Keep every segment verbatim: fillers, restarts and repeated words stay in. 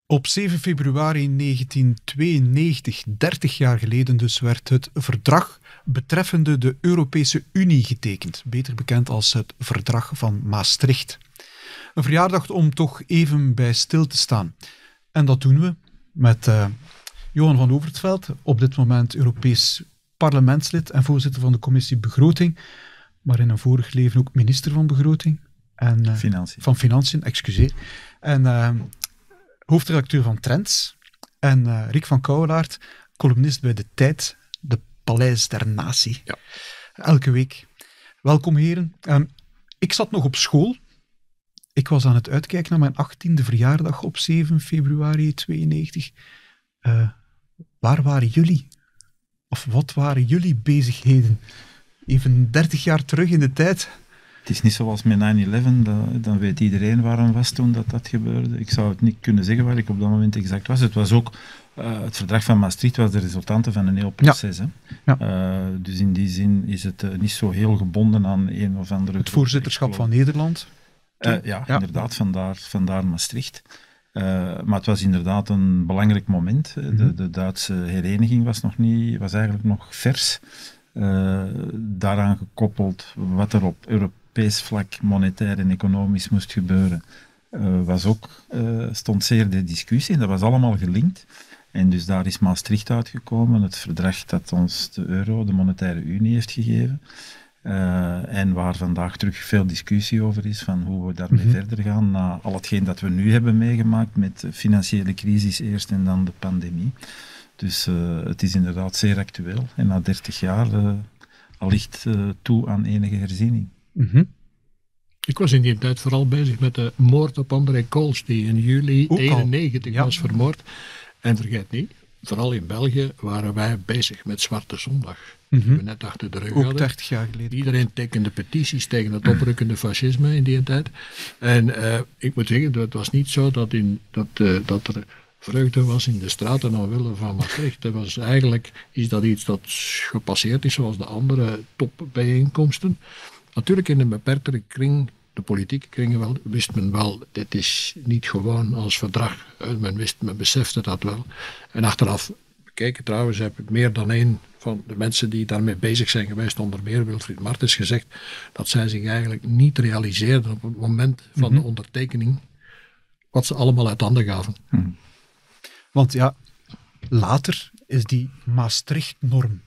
Op zeven februari negentien-tweeënnegentig, dertig jaar geleden dus, werd het verdrag betreffende de Europese Unie getekend, beter bekend als het Verdrag van Maastricht. Een verjaardag om toch even bij stil te staan. En dat doen we met uh, Johan van Overtveld, op dit moment Europees parlementslid en voorzitter van de commissie Begroting, maar in een vorig leven ook minister van Begroting. En, uh, Financiën. Van Financiën, excuseer. En uh, hoofdredacteur van Trends. En uh, Rick van Kouwelaert, columnist bij De Tijd, de Paleis der Natie. Ja. Elke week. Welkom heren. Um, ik zat nog op school. Ik was aan het uitkijken naar mijn achttiende verjaardag op zeven februari tweeënnegentig. Uh, waar waren jullie? Of wat waren jullie bezigheden? Even dertig jaar terug in de tijd. Het is niet zoals met nine eleven, dat, dan weet iedereen waar hij was toen dat, dat gebeurde. Ik zou het niet kunnen zeggen waar ik op dat moment exact was. Het was ook, uh, het verdrag van Maastricht was de resultante van een heel proces. Ja. Hè? Ja. Uh, dus in die zin is het uh, niet zo heel gebonden aan een of andere... Het voorzitterschap van Nederland. Uh, ja, ja, inderdaad, vandaar, vandaar Maastricht. Uh, maar het was inderdaad een belangrijk moment. Mm-hmm. De, de Duitse hereniging was, nog niet, was eigenlijk nog vers. Uh, daaraan gekoppeld wat er op Europees vlak monetair en economisch moest gebeuren, uh, was ook, uh, stond zeer de discussie. En dat was allemaal gelinkt. En dus daar is Maastricht uitgekomen, het verdrag dat ons de euro, de monetaire unie, heeft gegeven. Uh, en waar vandaag terug veel discussie over is, van hoe we daarmee mm-hmm. verder gaan, na al hetgeen dat we nu hebben meegemaakt met de financiële crisis eerst en dan de pandemie. Dus uh, het is inderdaad zeer actueel. En na dertig jaar uh, allicht uh, toe aan enige herziening. Mm-hmm. Ik was in die tijd vooral bezig met de moord op André Kools, die in juli eenennegentig ja. was vermoord. En vergeet niet, vooral in België waren wij bezig met Zwarte Zondag. Mm-hmm. Die we net achter de rug ook hadden. dertig jaar geleden. Iedereen tekende petities tegen het oprukkende fascisme in die tijd. En uh, ik moet zeggen, het was niet zo dat, in, dat, uh, dat er vreugde was in de straten omwille van Maastricht. Dat was eigenlijk is dat iets dat gepasseerd is, zoals de andere topbijeenkomsten. Natuurlijk in een beperktere kring, de politieke kringen wel, wist men wel, dit is niet gewoon als verdrag. Men wist, men besefte dat wel. En achteraf bekeken trouwens, heb ik meer dan één van de mensen die daarmee bezig zijn geweest, onder meer Wilfried Martens, gezegd dat zij zich eigenlijk niet realiseerden op het moment van mm-hmm. de ondertekening wat ze allemaal uit handen gaven. Mm. Want ja, later is die Maastricht-norm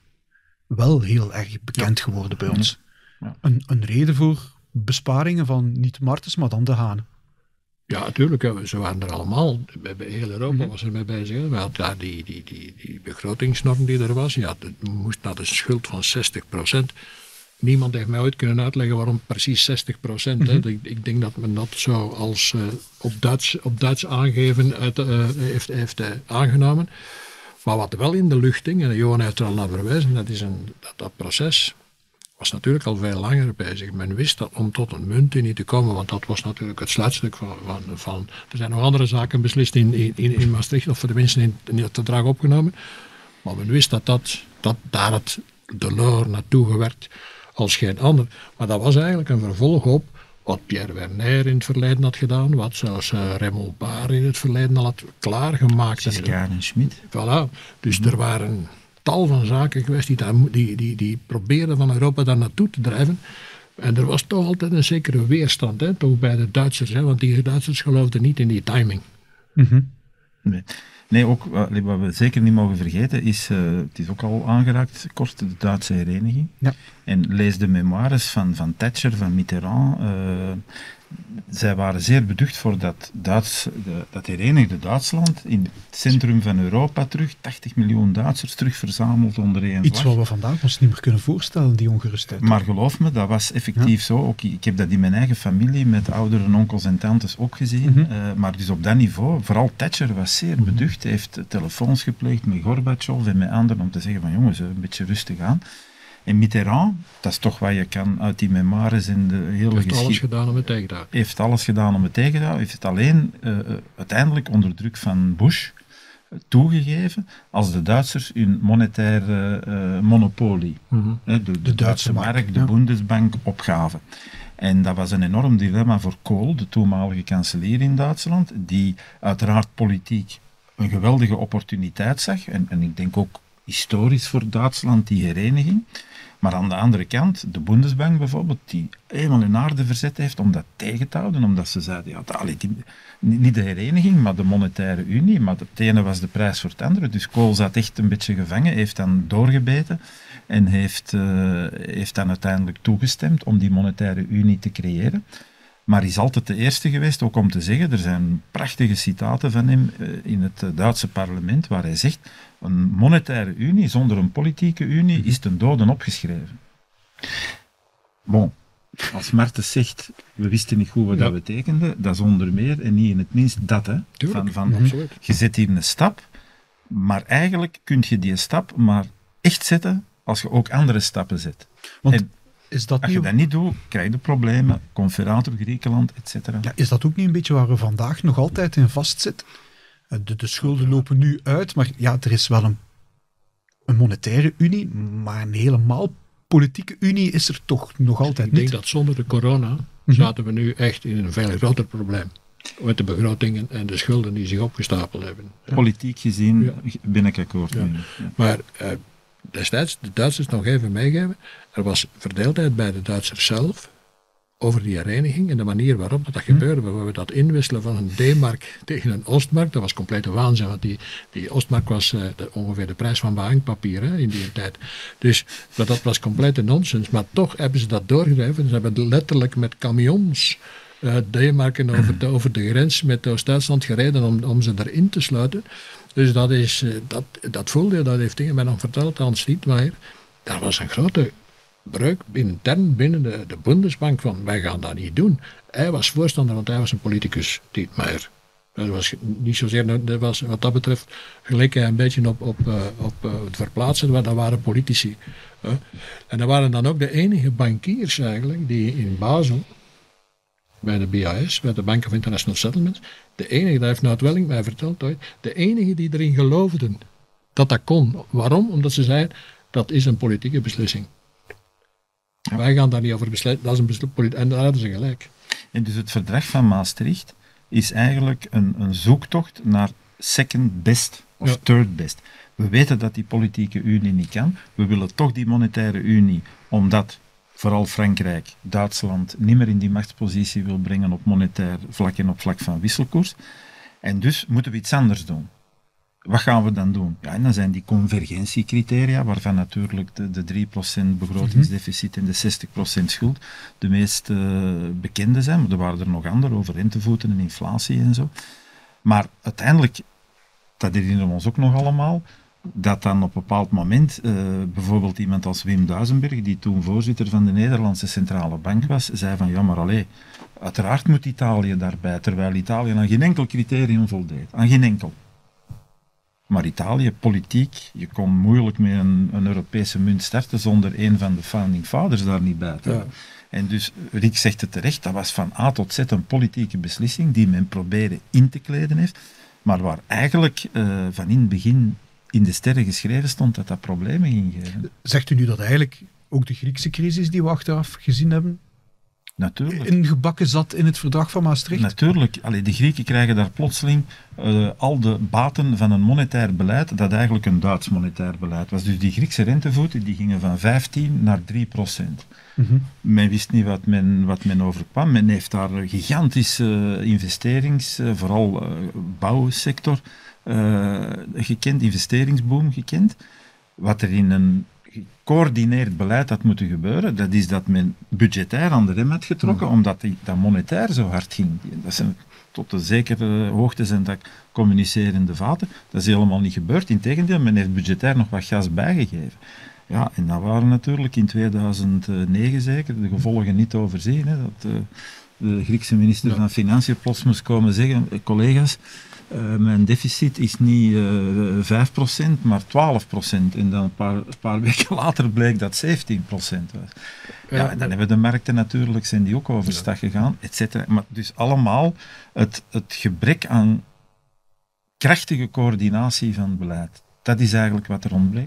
wel heel erg bekend ja. geworden bij ons. Ja. Een, een reden voor besparingen van niet Martens, maar dan de Hane. Ja, natuurlijk. Ze waren er allemaal. Bij, bij heel Europa mm-hmm. was er mee bezig. We hadden daar die, die, die, die begrotingsnorm die er was. Ja, het moest naar de schuld van zestig procent. Niemand heeft mij ooit kunnen uitleggen waarom precies zestig procent. Mm-hmm. Ik, ik denk dat men dat zo als uh, op, Duits, op Duits aangeven uit, uh, heeft, heeft uh, aangenomen. Maar wat wel in de lucht hing, en Johan heeft er al naar verwezen, dat, is een, dat, dat proces was natuurlijk al veel langer bezig. Men wist dat om tot een muntunie te komen, want dat was natuurlijk het sluitstuk van, van, van... Er zijn nog andere zaken beslist in, in, in Maastricht, of voor de mensen in, in het verdrag opgenomen. Maar men wist dat, dat, dat daar het Delors naartoe gewerkt als geen ander. Maar dat was eigenlijk een vervolg op wat Pierre Werner in het verleden had gedaan, wat zelfs uh, Raymond Barre in het verleden al had klaargemaakt. Giscard en Schmidt. Voilà. Dus mm-hmm. er waren tal van zaken geweest die, daar, die, die, die probeerden van Europa daar naartoe te drijven. En er was toch altijd een zekere weerstand, hè, toch bij de Duitsers, hè, want die Duitsers geloofden niet in die timing. Mm-hmm. Nee. Nee, ook wat we zeker niet mogen vergeten is, uh, het is ook al aangeraakt, kort, de Duitse hereniging. Ja. En lees de memoires van, van Thatcher, van Mitterrand. Uh, zij waren zeer beducht voor dat, Duits, de, dat herenigde Duitsland in het centrum van Europa terug, tachtig miljoen Duitsers terug verzameld onder één vlag. Iets wat we vandaag ons niet meer kunnen voorstellen, die ongerustheid. Maar geloof me, dat was effectief ja. zo. Ook, ik heb dat in mijn eigen familie met oudere onkels en tantes ook gezien. Mm-hmm. Uh, maar dus op dat niveau, vooral Thatcher was zeer mm-hmm. beducht. Hij heeft telefoons gepleegd met Gorbachev en met anderen om te zeggen van jongens, een beetje rustig aan. En Mitterrand, dat is toch wat je kan uit die memoires en de hele heeft geschied... alles gedaan om het tegen te houden. Heeft alles gedaan om het tegen te houden. Heeft het alleen uh, uiteindelijk onder druk van Bush uh, toegegeven als de Duitsers hun monetaire uh, monopolie, mm-hmm. uh, de, de, de Duitse, Duitse mark, mark de ja. Bundesbank, opgaven. En dat was een enorm dilemma voor Kohl, de toenmalige kanselier in Duitsland, die uiteraard politiek een geweldige opportuniteit zag. En, en ik denk ook historisch voor Duitsland, die hereniging. Maar aan de andere kant, de Bundesbank bijvoorbeeld, die eenmaal hun aarde verzet heeft om dat tegen te houden, omdat ze zeiden, ja, allee, die, niet de hereniging, maar de monetaire unie, maar het ene was de prijs voor het andere. Dus Kohl zat echt een beetje gevangen, heeft dan doorgebeten en heeft, uh, heeft dan uiteindelijk toegestemd om die monetaire unie te creëren. Maar is altijd de eerste geweest, ook om te zeggen, er zijn prachtige citaten van hem uh, in het uh, Duitse parlement, waar hij zegt, een monetaire unie zonder een politieke unie is ten dode opgeschreven. Bon, als Martens zegt, we wisten niet goed wat ja. dat betekende, dat is onder meer en niet in het minst dat. Hè, van, van, absoluut. Je zet hier een stap, maar eigenlijk kun je die stap maar echt zetten als je ook andere stappen zet. Want en is dat als je niet... dat niet doet, krijg je problemen, conferator Griekenland, et cetera. Ja, is dat ook niet een beetje waar we vandaag nog altijd in vastzitten? De, de schulden lopen nu uit, maar ja, er is wel een, een monetaire unie, maar een helemaal politieke unie is er toch nog altijd Ik niet. denk dat zonder de corona mm-hmm. zaten we nu echt in een veel groter probleem. Met de begrotingen en de schulden die zich opgestapeld hebben. Ja. Politiek gezien ja. ben ik akkoord ja. mee. Ja. Maar uh, destijds, de Duitsers nog even meegeven, er was verdeeldheid bij de Duitsers zelf over die hereniging en de manier waarop dat, dat hm. gebeurde. Bijvoorbeeld dat inwisselen van een D-mark tegen een Ostmark, dat was complete waanzin, want die, die Ostmark was uh, de, ongeveer de prijs van bankpapier hè, in die tijd. Dus dat, dat was complete nonsens, maar toch hebben ze dat doorgedreven. Ze hebben letterlijk met camions uh, D-marken over de, over de grens met Oost-Duitsland gereden om, om ze erin te sluiten. Dus dat, is, uh, dat, dat voelde, dat heeft dingen mij nog verteld aan Stietmaier. Dat was een grote breuk intern binnen de, de Bundesbank van wij gaan dat niet doen. Hij was voorstander, want hij was een politicus, Stietmaier. Dat was niet zozeer, dat was, wat dat betreft geleek hij een beetje op, op, uh, op uh, het verplaatsen, maar dat waren politici. Uh. En dat waren dan ook de enige bankiers eigenlijk die in Basel, bij de B A S, bij de Bank of International Settlements, de enige, dat heeft Nout Welling mij verteld ooit, de enige die erin geloofden dat dat kon. Waarom? Omdat ze zeiden, dat is een politieke beslissing. Ja. Wij gaan daar niet over besluiten, dat is een beslissing, en daar hadden ze gelijk. En dus het verdrag van Maastricht is eigenlijk een, een zoektocht naar second best of ja. third best. We weten dat die politieke unie niet kan. We willen toch die monetaire unie, omdat vooral Frankrijk, Duitsland niet meer in die machtspositie wil brengen op monetair vlak en op vlak van wisselkoers. En dus moeten we iets anders doen. Wat gaan we dan doen? Ja, en dan zijn die convergentiecriteria, waarvan natuurlijk de, de drie procent begrotingsdeficit en de zestig procent schuld de meest uh, bekende zijn. Maar er waren er nog andere, over rentevoeten en inflatie en zo. Maar uiteindelijk, dat herinneren we ons ook nog allemaal, dat dan op een bepaald moment uh, bijvoorbeeld iemand als Wim Duisenberg, die toen voorzitter van de Nederlandse Centrale Bank was, zei van ja, maar allee, uiteraard moet Italië daarbij, terwijl Italië aan geen enkel criterium voldeed. Aan geen enkel. Maar Italië, politiek, je kon moeilijk met een, een Europese munt starten zonder een van de founding fathers daar niet bij te hebben. Ja. En dus, Rick zegt het terecht, dat was van A tot Z een politieke beslissing die men probeerde in te kleden heeft, maar waar eigenlijk uh, van in het begin in de sterren geschreven stond dat dat problemen ging geven. Zegt u nu dat eigenlijk ook de Griekse crisis die we achteraf gezien hebben, natuurlijk, ingebakken zat in het verdrag van Maastricht? Natuurlijk. Allee, de Grieken krijgen daar plotseling uh, al de baten van een monetair beleid, dat eigenlijk een Duits monetair beleid was. Dus die Griekse rentevoeten die gingen van vijftien naar drie procent. Mm-hmm. Men wist niet wat men, wat men overkwam. Men heeft daar gigantische investerings, uh, vooral uh, bouwsector, uh, gekend, investeringsboom gekend. Wat er in een gecoördineerd beleid had moeten gebeuren, dat is dat men budgetair aan de rem had getrokken, mm. omdat die, dat monetair zo hard ging. Dat zijn tot een zekere hoogte zijn dat communicerende vaten. Dat is helemaal niet gebeurd. Integendeel, men heeft budgetair nog wat gas bijgegeven. Ja, en dat waren natuurlijk in tweeduizend negen zeker de gevolgen niet te overzien. Hè, dat uh, de Griekse minister ja. van Financiën plots moest komen zeggen, collega's, Uh, mijn deficit is niet uh, vijf procent, maar twaalf procent. En dan een paar, een paar weken later bleek dat zeventien procent was. Ja, ja, en dan hebben de markten natuurlijk, zijn die ook overstag gegaan, et cetera. Maar dus allemaal het, het gebrek aan krachtige coördinatie van het beleid. Dat is eigenlijk wat er ontbreekt.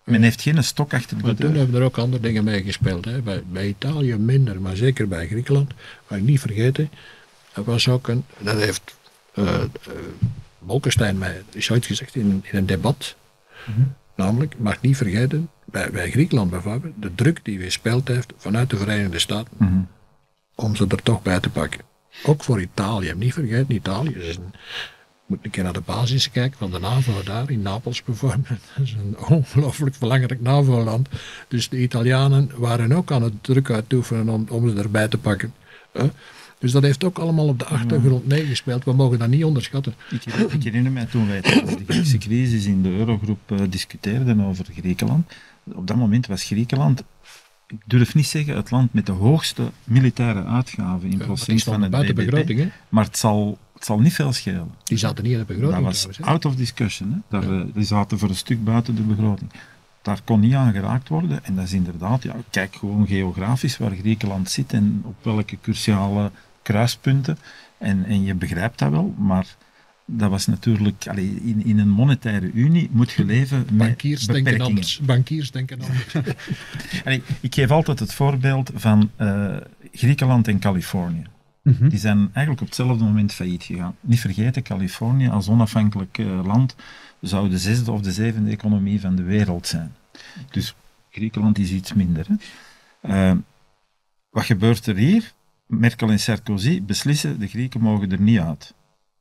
Men heeft geen stok achter de Maar deur. toen hebben er ook andere dingen mee gespeeld. Hè. Bij, bij Italië minder, maar zeker bij Griekenland. Wat ik niet vergeten, er was ook een, dat heeft uh, uh, Bolkestein mij is ooit gezegd in, in een debat. Mm-hmm. Namelijk, ik mag niet vergeten, bij, bij Griekenland bijvoorbeeld, de druk die gespeeld heeft vanuit de Verenigde Staten. Mm-hmm. Om ze er toch bij te pakken. Ook voor Italië. Niet vergeten, Italië is een... Je moet een keer naar de basis kijken van de NAVO daar, in Napels bijvoorbeeld. Dat is een ongelooflijk belangrijk NAVO-land. Dus de Italianen waren ook aan het druk uitoefenen om, om ze erbij te pakken. Uh, dus dat heeft ook allemaal op de achtergrond meegespeeld. We mogen dat niet onderschatten. Ik, ik herinner mij toen wij tijdens de Griekse crisis in de Eurogroep uh, discuteerden over Griekenland. Op dat moment was Griekenland, ik durf niet zeggen, het land met de hoogste militaire uitgaven in ja, procent van het B B P. Maar het zal... Het zal niet veel schelen. Die zaten niet in de begroting. Dat was trouwens, out of discussion. Hè? Daar, ja. Die zaten voor een stuk buiten de begroting. Daar kon niet aan geraakt worden. En dat is inderdaad, ja, kijk gewoon geografisch waar Griekenland zit en op welke cruciale kruispunten. En, en je begrijpt dat wel, maar dat was natuurlijk, allee, in, in een monetaire unie moet je leven met Bankiers beperkingen. Denken anders. Bankiers denken anders. allee, ik geef altijd het voorbeeld van uh, Griekenland en Californië. Mm-hmm. Die zijn eigenlijk op hetzelfde moment failliet gegaan. Niet vergeten, Californië als onafhankelijk uh, land zou de zesde of de zevende economie van de wereld zijn. Dus Griekenland is iets minder. Hè. Uh, wat gebeurt er hier? Merkel en Sarkozy beslissen, de Grieken mogen er niet uit.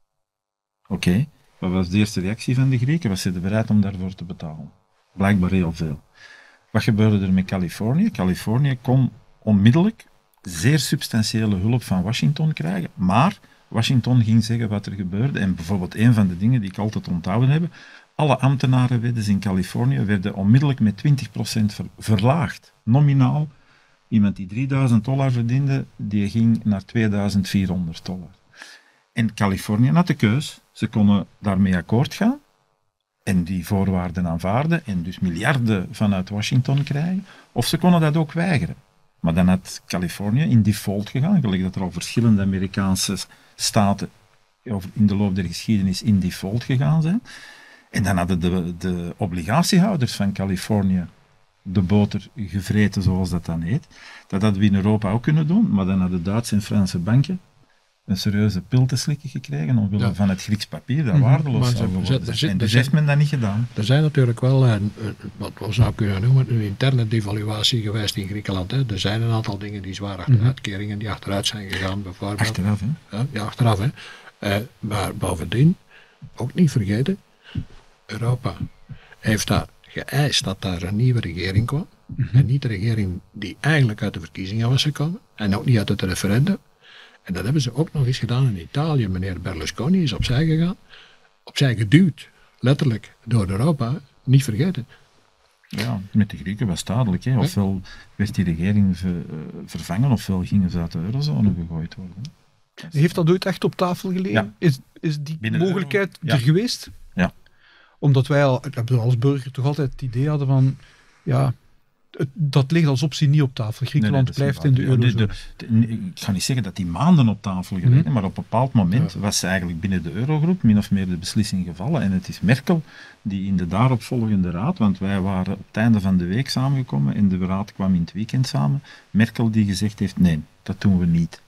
Oké, okay. Wat was de eerste reactie van de Grieken? Was ze bereid om daarvoor te betalen? Blijkbaar heel veel. Wat gebeurde er met Californië? Californië kon onmiddellijk zeer substantiële hulp van Washington krijgen, maar Washington ging zeggen wat er gebeurde. En bijvoorbeeld een van de dingen die ik altijd onthouden heb, alle ambtenarenwetten in Californië werden onmiddellijk met twintig procent ver, verlaagd. Nominaal, iemand die drieduizend dollar verdiende, die ging naar tweeduizend vierhonderd dollar. En Californië had de keus, ze konden daarmee akkoord gaan en die voorwaarden aanvaarden en dus miljarden vanuit Washington krijgen, of ze konden dat ook weigeren. Maar dan had Californië in default gegaan, gelijk dat er al verschillende Amerikaanse staten in de loop der geschiedenis in default gegaan zijn. En dan hadden de, de obligatiehouders van Californië de boter gevreten, zoals dat dan heet. Dat hadden we in Europa ook kunnen doen, maar dan hadden Duitse en Franse banken een serieuze pil te slikken gekregen omwille ja. van het Grieks papier dat mm-hmm. waardeloos zou geworden zijn. En dus heeft men dat niet gedaan. Er zijn natuurlijk wel, uh, wat we zou kunnen noemen, een interne devaluatie geweest in Griekenland. Hè. Er zijn een aantal dingen die zwaar achteruitkeringen mm-hmm. die achteruit zijn gegaan. Bijvoorbeeld. Achteraf, hè? Ja, ja achteraf, hè. Uh, maar bovendien, ook niet vergeten, Europa heeft daar geëist dat daar een nieuwe regering kwam. Mm-hmm. En niet de regering die eigenlijk uit de verkiezingen was gekomen. En ook niet uit het referendum. En dat hebben ze ook nog eens gedaan in Italië. Meneer Berlusconi is opzij gegaan. Opzij geduwd, letterlijk, door Europa. Niet vergeten. Ja, met de Grieken was het duidelijk. Hè. Ofwel werd die regering ver, vervangen, ofwel gingen ze uit de eurozone gegooid worden. Heeft dat ooit echt op tafel gelegen? Ja. Is, is die Binnen mogelijkheid ja. er geweest? Ja. Omdat wij al, als burger toch altijd het idee hadden van... ja. Dat ligt als optie niet op tafel. Griekenland nee, nee, blijft in de eurozone. Ja, de, de, de, ik ga niet zeggen dat die maanden op tafel gelegen, mm-hmm. maar op een bepaald moment ja. was ze eigenlijk binnen de eurogroep min of meer de beslissing gevallen. En het is Merkel die in de daaropvolgende raad, want wij waren op het einde van de week samengekomen en de raad kwam in het weekend samen, Merkel die gezegd heeft, nee, dat doen we niet.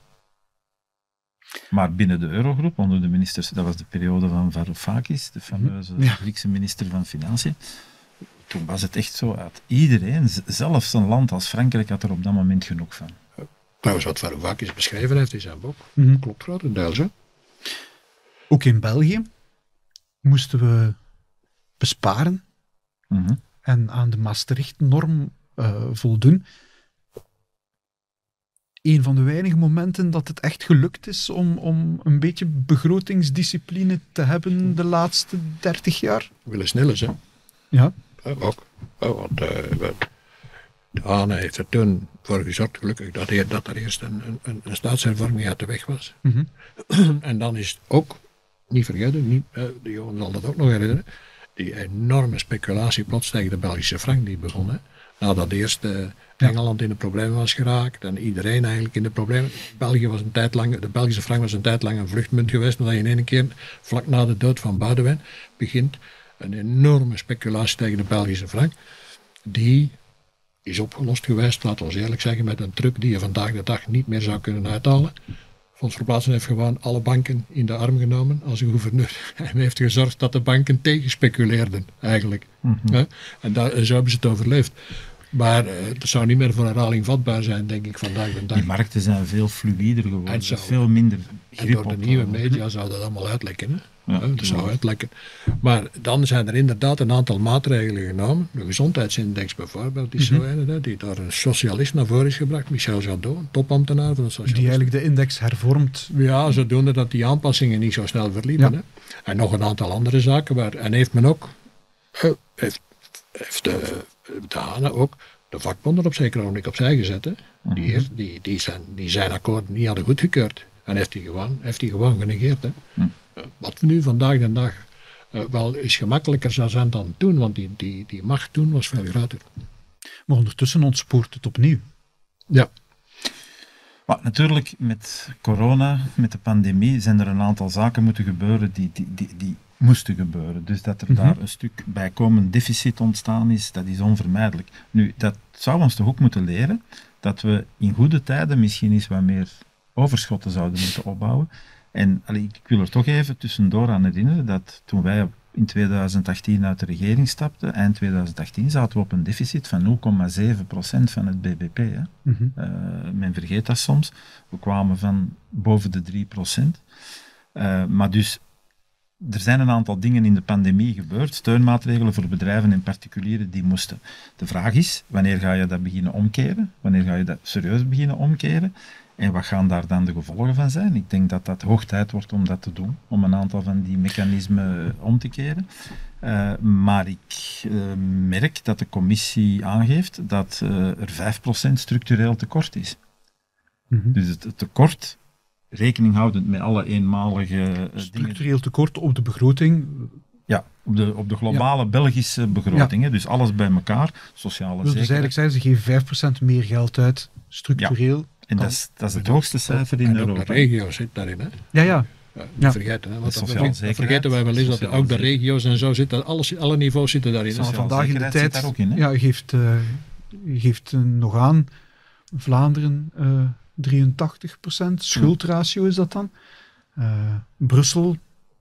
Maar binnen de eurogroep, onder de ministers, dat was de periode van Varoufakis, de fameuze ja. Griekse minister van Financiën, toen was het echt zo uit iedereen, zelfs een land als Frankrijk had er op dat moment genoeg van. Trouwens, wat Varoufakis beschreven heeft in zijn boek, mm-hmm. klopt grotendeels. Hè? Ook in België moesten we besparen mm-hmm. en aan de Maastricht-norm uh, voldoen. Een van de weinige momenten dat het echt gelukt is om, om een beetje begrotingsdiscipline te hebben de laatste dertig jaar. Willen snel is, hè? Ja. Ja, ook. Ja, want uh, de Hane heeft er toen voor gezorgd, gelukkig, dat er, dat er eerst een, een, een staatshervorming uit de weg was. Mm-hmm. En dan is het ook, niet vergeten, niet, uh, de jongen zal dat ook nog herinneren, die enorme speculatie plots tegen de Belgische frank die begon. Hè. Nadat eerst uh, Engeland in de problemen was geraakt en iedereen eigenlijk in de problemen. België was een tijd lang, de Belgische frank was een tijd lang een vluchtmunt geweest, maar dat je in één keer, vlak na de dood van Boudewijn, begint een enorme speculatie tegen de Belgische frank. die is opgelost geweest, laten we eerlijk zeggen, met een truc die je vandaag de dag niet meer zou kunnen uithalen. Fonds Verplaatsing heeft gewoon alle banken in de arm genomen als een gouverneur. En heeft gezorgd dat de banken tegenspeculeerden, eigenlijk. Mm-hmm. Ja? En, daar, en zo hebben ze het overleefd. Maar uh, het zou niet meer voor herhaling vatbaar zijn, denk ik, vandaag de dag. Die markten zijn veel fluider geworden, En zou- veel minder grip En door de op, nieuwe uh, media zou dat allemaal uitlekken. Hè? Ja, Ja, dat zou ja. uitlekken. Maar dan zijn er inderdaad een aantal maatregelen genomen. De gezondheidsindex bijvoorbeeld, is zo een, hè, die door een socialist naar voren is gebracht. Michel Jadot, een topambtenaar van de socialisten. Die eigenlijk de index hervormt. Ja, zodoende dat die aanpassingen niet zo snel verliepen. Ja. Hè. En nog een aantal andere zaken. Waar, en heeft men ook, eh, heeft, heeft de, de Hane ook de vakbonden op zekere ogenblik opzij gezet. Hè. Die, heer- die, die, zijn, die zijn akkoord niet hadden goedgekeurd. En heeft hij gewoon, heeft hij gewoon genegeerd. Hè. Hm. Eh, Wat nu vandaag de dag eh, wel eens gemakkelijker zou zijn dan toen, want die, die, die macht toen was veel groter. Maar ondertussen ontspoort het opnieuw. Ja. Maar natuurlijk, met corona, met de pandemie, zijn er een aantal zaken moeten gebeuren die, die, die, die moesten gebeuren. Dus dat er Mhm. daar een stuk bijkomend deficit ontstaan is, dat is onvermijdelijk. Nu, dat zou ons toch ook moeten leren dat we in goede tijden misschien eens wat meer overschotten zouden moeten opbouwen. En allee, ik wil er toch even tussendoor aan herinneren dat toen wij op- in twintig achttien uit de regering stapten, eind twintig achttien, zaten we op een deficit van nul komma zeven procent van het B B P. Hè. Mhm. Uh, men vergeet dat soms. We kwamen van boven de drie procent. Uh, maar dus, er zijn een aantal dingen in de pandemie gebeurd. Steunmaatregelen voor bedrijven en particulieren die moesten. De vraag is, wanneer ga je dat beginnen omkeren? Wanneer ga je dat serieus beginnen omkeren? En wat gaan daar dan de gevolgen van zijn? Ik denk dat dat hoog tijd wordt om dat te doen. Om een aantal van die mechanismen om te keren. Uh, maar ik uh, merk dat de commissie aangeeft dat uh, er vijf procent structureel tekort is. Mhm. Dus het, het tekort, rekening houdend met alle eenmalige uh, dingen. Structureel tekort op de begroting. Ja, op de, op de globale Belgische begroting. Hè, dus alles bij elkaar, sociale Wil dus zekerheid. eigenlijk zeggen, ze geven vijf procent meer geld uit, structureel. En dat is, dat is het hoogste cijfer in en Europa. ook de regio zit daarin. Hè. Ja, ja. Ja, niet Ja. vergeten. Hè, want De dat, sociale dat zekerheid, vergeten wij wel eens, dat sociale ook de zekerheid. regio's en zo zitten, alles, alle niveaus zitten daarin. hè. Sociale Maar vandaag in de zekerheid zit tijd daar ook in, hè? ja, geeft, uh, geeft uh, nog aan Vlaanderen uh, drieëntachtig procent. Schuldratio is dat dan. Uh, Brussel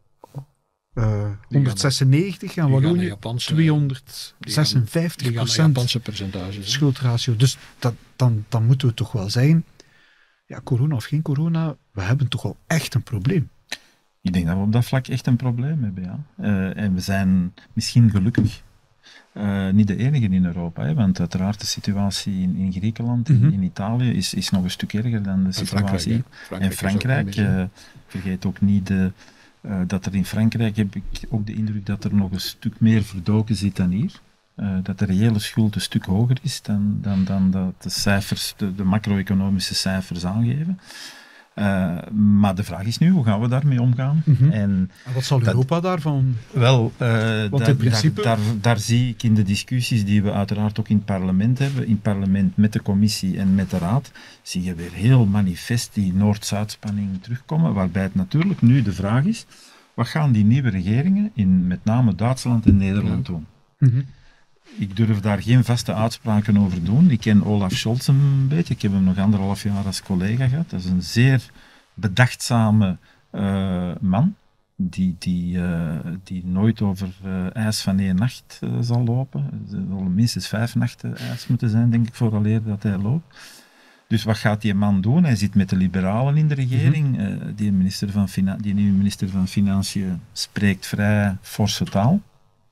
uh, honderdzesennegentig en Die gaan de Wallonië Japanse- tweehonderdzesenvijftig Die gaan de procent Japanse percentages. hè. schuldratio. Dus dat, dan, dan moeten we toch wel zeggen, ja, corona of geen corona, we hebben toch wel echt een probleem. Ik denk dat we op dat vlak echt een probleem hebben, ja. Uh, en we zijn misschien gelukkig uh, niet de enige in Europa, hè, want uiteraard de situatie in, in Griekenland, Mhm. in, in Italië, is, is nog een stuk erger dan de En Frankrijk. situatie. hè. Frankrijk En Frankrijk, is ook een beetje- uh, vergeet ook niet de, uh, dat er in Frankrijk, heb ik ook de indruk dat er nog een stuk meer verdoken zit dan hier. Uh, dat de reële schuld een stuk hoger is dan, dan, dan dat de cijfers, de, de macro-economische cijfers aangeven. Uh, maar de vraag is nu, hoe gaan we daarmee omgaan? Mhm. En En wat zal Dat- Europa daarvan? wel, uh, daar, in principe- daar, daar, daar zie ik in de discussies die we uiteraard ook in het parlement hebben, in het parlement met de commissie en met de raad, zie je weer heel manifest die Noord-Zuid-spanning terugkomen, waarbij het natuurlijk nu de vraag is, wat gaan die nieuwe regeringen in met name Duitsland en Nederland doen? Mhm. Ik durf daar geen vaste uitspraken over doen. Ik ken Olaf Scholz een beetje. Ik heb hem nog anderhalf jaar als collega gehad. Dat is een zeer bedachtzame uh, man. Die, die, uh, die nooit over uh, ijs van één nacht uh, zal lopen. Er zullen minstens vijf nachten ijs moeten zijn, denk ik, vooraleer dat hij loopt. Dus wat gaat die man doen? Hij zit met de liberalen in de regering. Uh, die, minister van Fina- die nieuwe minister van Financiën spreekt vrij forse taal.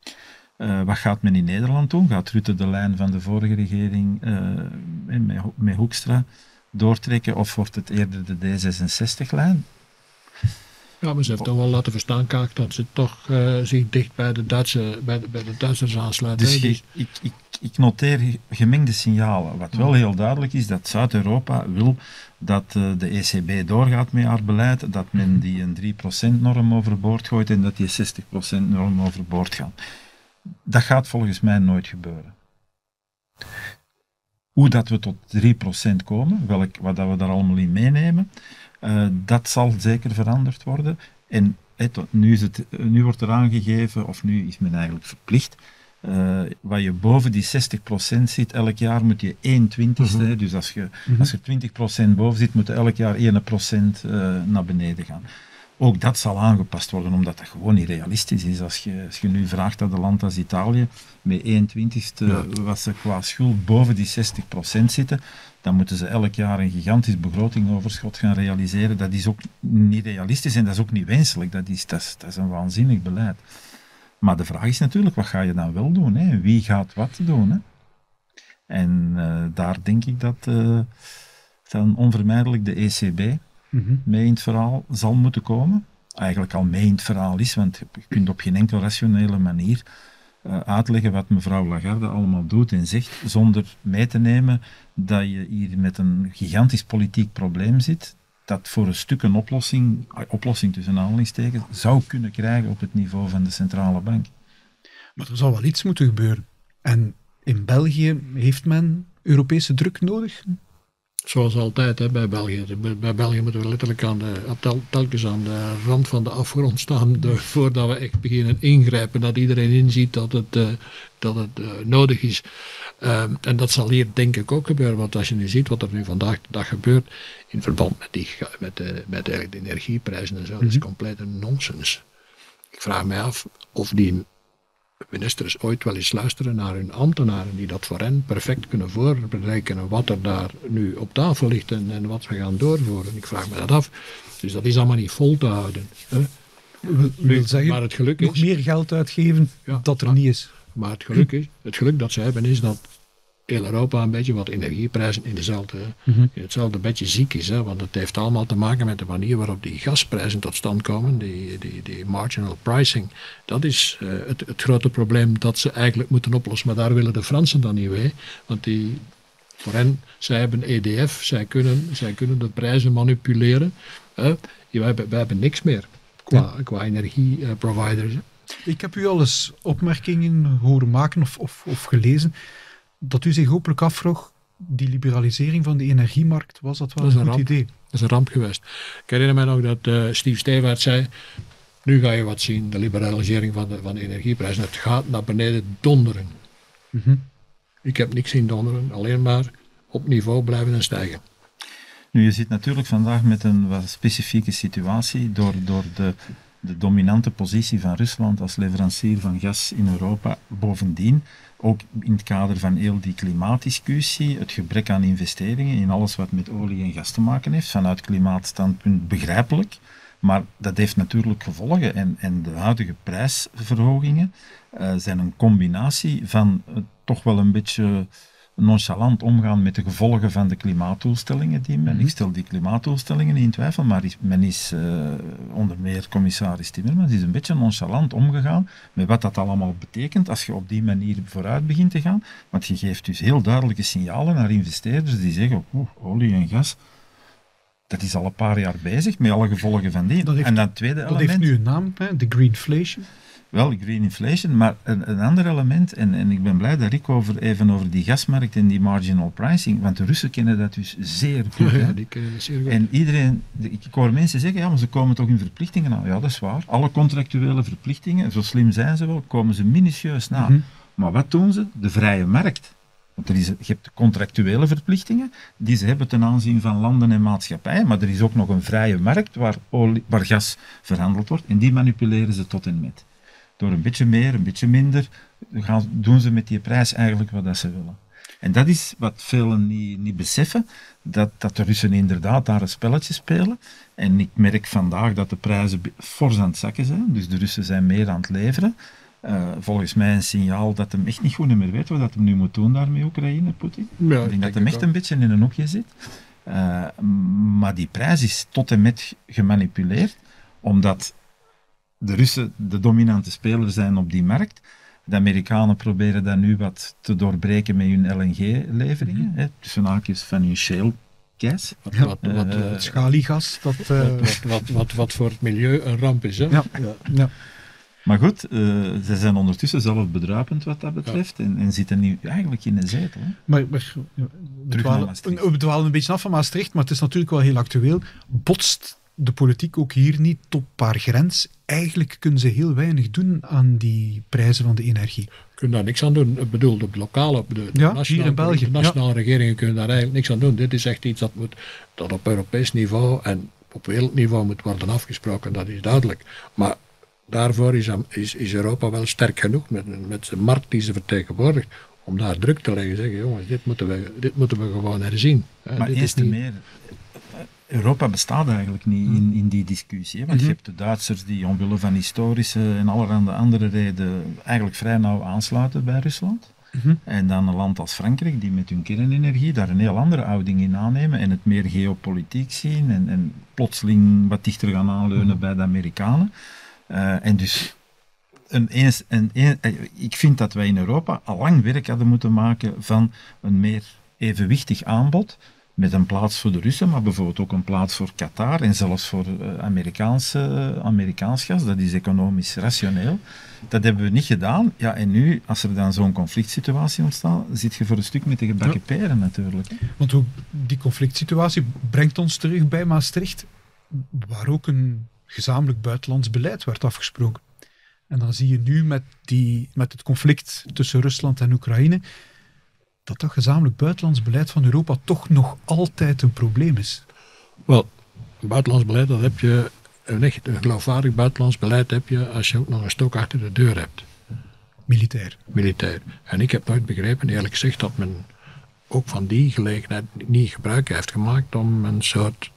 Uh, wat gaat men in Nederland doen? Gaat Rutte de lijn van de vorige regering uh, met, met Hoekstra doortrekken of wordt het eerder de D zesenzestig-lijn? Ja, maar ze heeft toch wel laten verstaan, Kaak, dat ze toch uh, zich dicht bij de, Duitse, bij, de, bij de Duitsers aansluiten. Dus hè. je, ik, ik, ik noteer gemengde signalen. Wat wel heel duidelijk is, dat Zuid-Europa wil dat uh, de E C B doorgaat met haar beleid, dat men die een drie procent norm overboord gooit en dat die zestig procent norm overboord gaat. Dat gaat volgens mij nooit gebeuren. Hoe dat we tot drie procent komen, welk, wat dat we daar allemaal in meenemen, uh, dat zal zeker veranderd worden. En et, nu, is het, nu wordt er aangegeven, of nu is men eigenlijk verplicht, Uh, waar je boven die zestig procent zit, elk jaar moet je één twintigste. Mm-hmm. Dus als je, mm-hmm. als je twintig procent boven zit, moet je elk jaar één procent uh, naar beneden gaan. Ook dat zal aangepast worden, omdat dat gewoon niet realistisch is. Als je, als je nu vraagt aan een land als Italië, met één twintigste ja. wat ze qua schuld boven die zestig procent zitten, dan moeten ze elk jaar een gigantisch begrotingoverschot gaan realiseren. Dat is ook niet realistisch en dat is ook niet wenselijk. Dat is, dat is, dat is een waanzinnig beleid. Maar de vraag is natuurlijk, wat ga je dan wel doen? Hè? Wie gaat wat doen? Hè? En uh, daar denk ik dat uh, dan onvermijdelijk de E C B mm-hmm. mee in het verhaal zal moeten komen. Eigenlijk al mee in het verhaal is, want je kunt op geen enkel rationele manier uh, uitleggen wat mevrouw Lagarde allemaal doet en zegt, zonder mee te nemen dat je hier met een gigantisch politiek probleem zit, dat voor een stuk een oplossing, oplossing tussen aanhalingstekens, zou kunnen krijgen op het niveau van de centrale bank. Maar er zal wel iets moeten gebeuren. En in België heeft men Europese druk nodig? Zoals altijd hè, bij België. Bij België moeten we letterlijk aan de, tel, telkens aan de rand van de afgrond staan de, voordat we echt beginnen ingrijpen. Dat iedereen inziet dat het, uh, dat het uh, nodig is. Uh, en dat zal hier denk ik ook gebeuren. Want als je nu ziet wat er nu vandaag de dag gebeurt in verband met, die, met, de, met de energieprijzen en zo, mm-hmm. dat is complete nonsens. Ik vraag mij af of die ministers ooit wel eens luisteren naar hun ambtenaren die dat voor hen perfect kunnen voorberekenen wat er daar nu op tafel ligt en, en wat we gaan doorvoeren. Ik vraag me dat af. Dus dat is allemaal niet vol te houden. Hè? Wil, wil zeggen, maar het geluk nog is, meer geld uitgeven ja, dat er maar, niet is. Maar het geluk, is, het geluk dat ze hebben is dat heel Europa een beetje wat energieprijzen in, dezelfde, mm-hmm. in hetzelfde bedje ziek is. Hè? Want het heeft allemaal te maken met de manier waarop die gasprijzen tot stand komen. Die, die, die marginal pricing. Dat is uh, het, het grote probleem dat ze eigenlijk moeten oplossen. Maar daar willen de Fransen dan niet mee. Want die, voor hen, zij hebben E D F. Zij kunnen, zij kunnen de prijzen manipuleren. Uh, wij, hebben, wij hebben niks meer qua, ja. qua energieproviders. Uh, Ik heb u al eens opmerkingen horen maken of, of, of gelezen dat u zich hopelijk afvroeg, die liberalisering van de energiemarkt, was dat wel dat een, een goed ramp. idee? Dat is een ramp geweest. Ik herinner mij nog dat uh, Steve Stevaert zei, nu ga je wat zien, de liberalisering van de, van de energieprijzen. Het gaat naar beneden donderen. Mm-hmm. Ik heb niks zien donderen, alleen maar op niveau blijven en stijgen. Nu, je zit natuurlijk vandaag met een wat specifieke situatie door, door de, de dominante positie van Rusland als leverancier van gas in Europa. Bovendien, ook in het kader van heel die klimaatdiscussie, het gebrek aan investeringen in alles wat met olie en gas te maken heeft, vanuit klimaatstandpunt begrijpelijk, maar dat heeft natuurlijk gevolgen en, en de huidige prijsverhogingen uh, zijn een combinatie van uh, toch wel een beetje nonchalant omgaan met de gevolgen van de klimaatdoelstellingen die men, mm-hmm. ik stel die klimaatdoelstellingen niet in twijfel, maar is, men is uh, onder meer commissaris Timmermans is een beetje nonchalant omgegaan met wat dat allemaal betekent als je op die manier vooruit begint te gaan, want je geeft dus heel duidelijke signalen naar investeerders die zeggen, oh, olie en gas, dat is al een paar jaar bezig met alle gevolgen van die. Dat heeft, en dat tweede dat element, heeft nu een naam, hè? De greenflation. Wel, green inflation, maar een, een ander element, en, en ik ben blij dat ik over, even over die gasmarkt en die marginal pricing, want de Russen kennen dat dus zeer goed. Ja, hè? die kennen dat zeer goed. En iedereen, ik hoor mensen zeggen, ja, maar ze komen toch in verplichtingen na. Ja, dat is waar. Alle contractuele verplichtingen, zo slim zijn ze wel, komen ze minutieus na. Mm-hmm. Maar wat doen ze? De vrije markt. Want er is, je hebt contractuele verplichtingen, die ze hebben ten aanzien van landen en maatschappijen, maar er is ook nog een vrije markt waar, olie, waar gas verhandeld wordt, en die manipuleren ze tot en met. Door een beetje meer, een beetje minder, gaan, doen ze met die prijs eigenlijk wat dat ze willen. En dat is wat velen niet, niet beseffen, dat, dat de Russen inderdaad daar een spelletje spelen. En ik merk vandaag dat de prijzen fors aan het zakken zijn, dus de Russen zijn meer aan het leveren. Uh, volgens mij een signaal dat hem echt niet goed meer weet wat hij nu moet doen daar met Oekraïne, Poetin. Ja, ik denk dat hij echt een beetje in een hoekje zit. Uh, maar die prijs is tot en met gemanipuleerd, omdat de Russen de dominante speler zijn op die markt. De Amerikanen proberen dat nu wat te doorbreken met hun L N G-leveringen, mm-hmm. tussen haakjes van hun shale gas. Wat, wat, uh, wat, uh, het schaliegas. Dat, uh, wat, wat, wat, wat, wat voor het milieu een ramp is. Hè? Ja. Ja. Ja. Maar goed, uh, ze zijn ondertussen zelf bedruipend wat dat betreft, ja. en, en zitten nu eigenlijk in een zetel. Hè? Maar, maar we dwalen, we dwalen een beetje af van Maastricht, maar het is natuurlijk wel heel actueel. Botst de politiek ook hier niet op haar grens eigenlijk kunnen ze heel weinig doen aan die prijzen van de energie. Je kunt daar niks aan doen. Ik bedoel, de lokale, de, de Ja, nationale, hier in België, de nationale ja. regeringen kunnen daar eigenlijk niks aan doen. Dit is echt iets dat, moet, dat op Europees niveau en op wereldniveau moet worden afgesproken, dat is duidelijk. Maar daarvoor is, is, is Europa wel sterk genoeg, met, met de markt die ze vertegenwoordigt, om daar druk te leggen. Zeggen, jongens, dit moeten we, dit moeten we gewoon herzien. Maar dit eerst te meer... Europa bestaat eigenlijk niet in, in die discussie. Hè? Want mm-hmm. je hebt de Duitsers die omwille van historische en allerhande andere redenen eigenlijk vrij nauw aansluiten bij Rusland. Mm-hmm. En dan een land als Frankrijk die met hun kernenergie daar een heel andere houding in aannemen en het meer geopolitiek zien en, en plotseling wat dichter gaan aanleunen mm-hmm. bij de Amerikanen. Uh, en dus een, eens, een, een, ik vind dat wij in Europa al lang werk hadden moeten maken van een meer evenwichtig aanbod. Met een plaats voor de Russen, maar bijvoorbeeld ook een plaats voor Qatar en zelfs voor uh, Amerikaanse, uh, Amerikaans gas. Dat is economisch rationeel. Dat hebben we niet gedaan. Ja, en nu, als er dan zo'n conflict situatie ontstaat, zit je voor een stuk met de gebakken ja. peren natuurlijk. Hè. Want hoe, die conflict situatie brengt ons terug bij Maastricht, waar ook een gezamenlijk buitenlands beleid werd afgesproken. En dan zie je nu met, die, met het conflict tussen Rusland en Oekraïne, dat dat gezamenlijk buitenlands beleid van Europa toch nog altijd een probleem is. Wel, buitenlands beleid, dat heb je, een echt een geloofwaardig buitenlands beleid heb je als je ook nog een stok achter de deur hebt. Militair. Militair. En ik heb nooit begrepen, eerlijk gezegd, dat men ook van die gelegenheid niet gebruik heeft gemaakt om een soort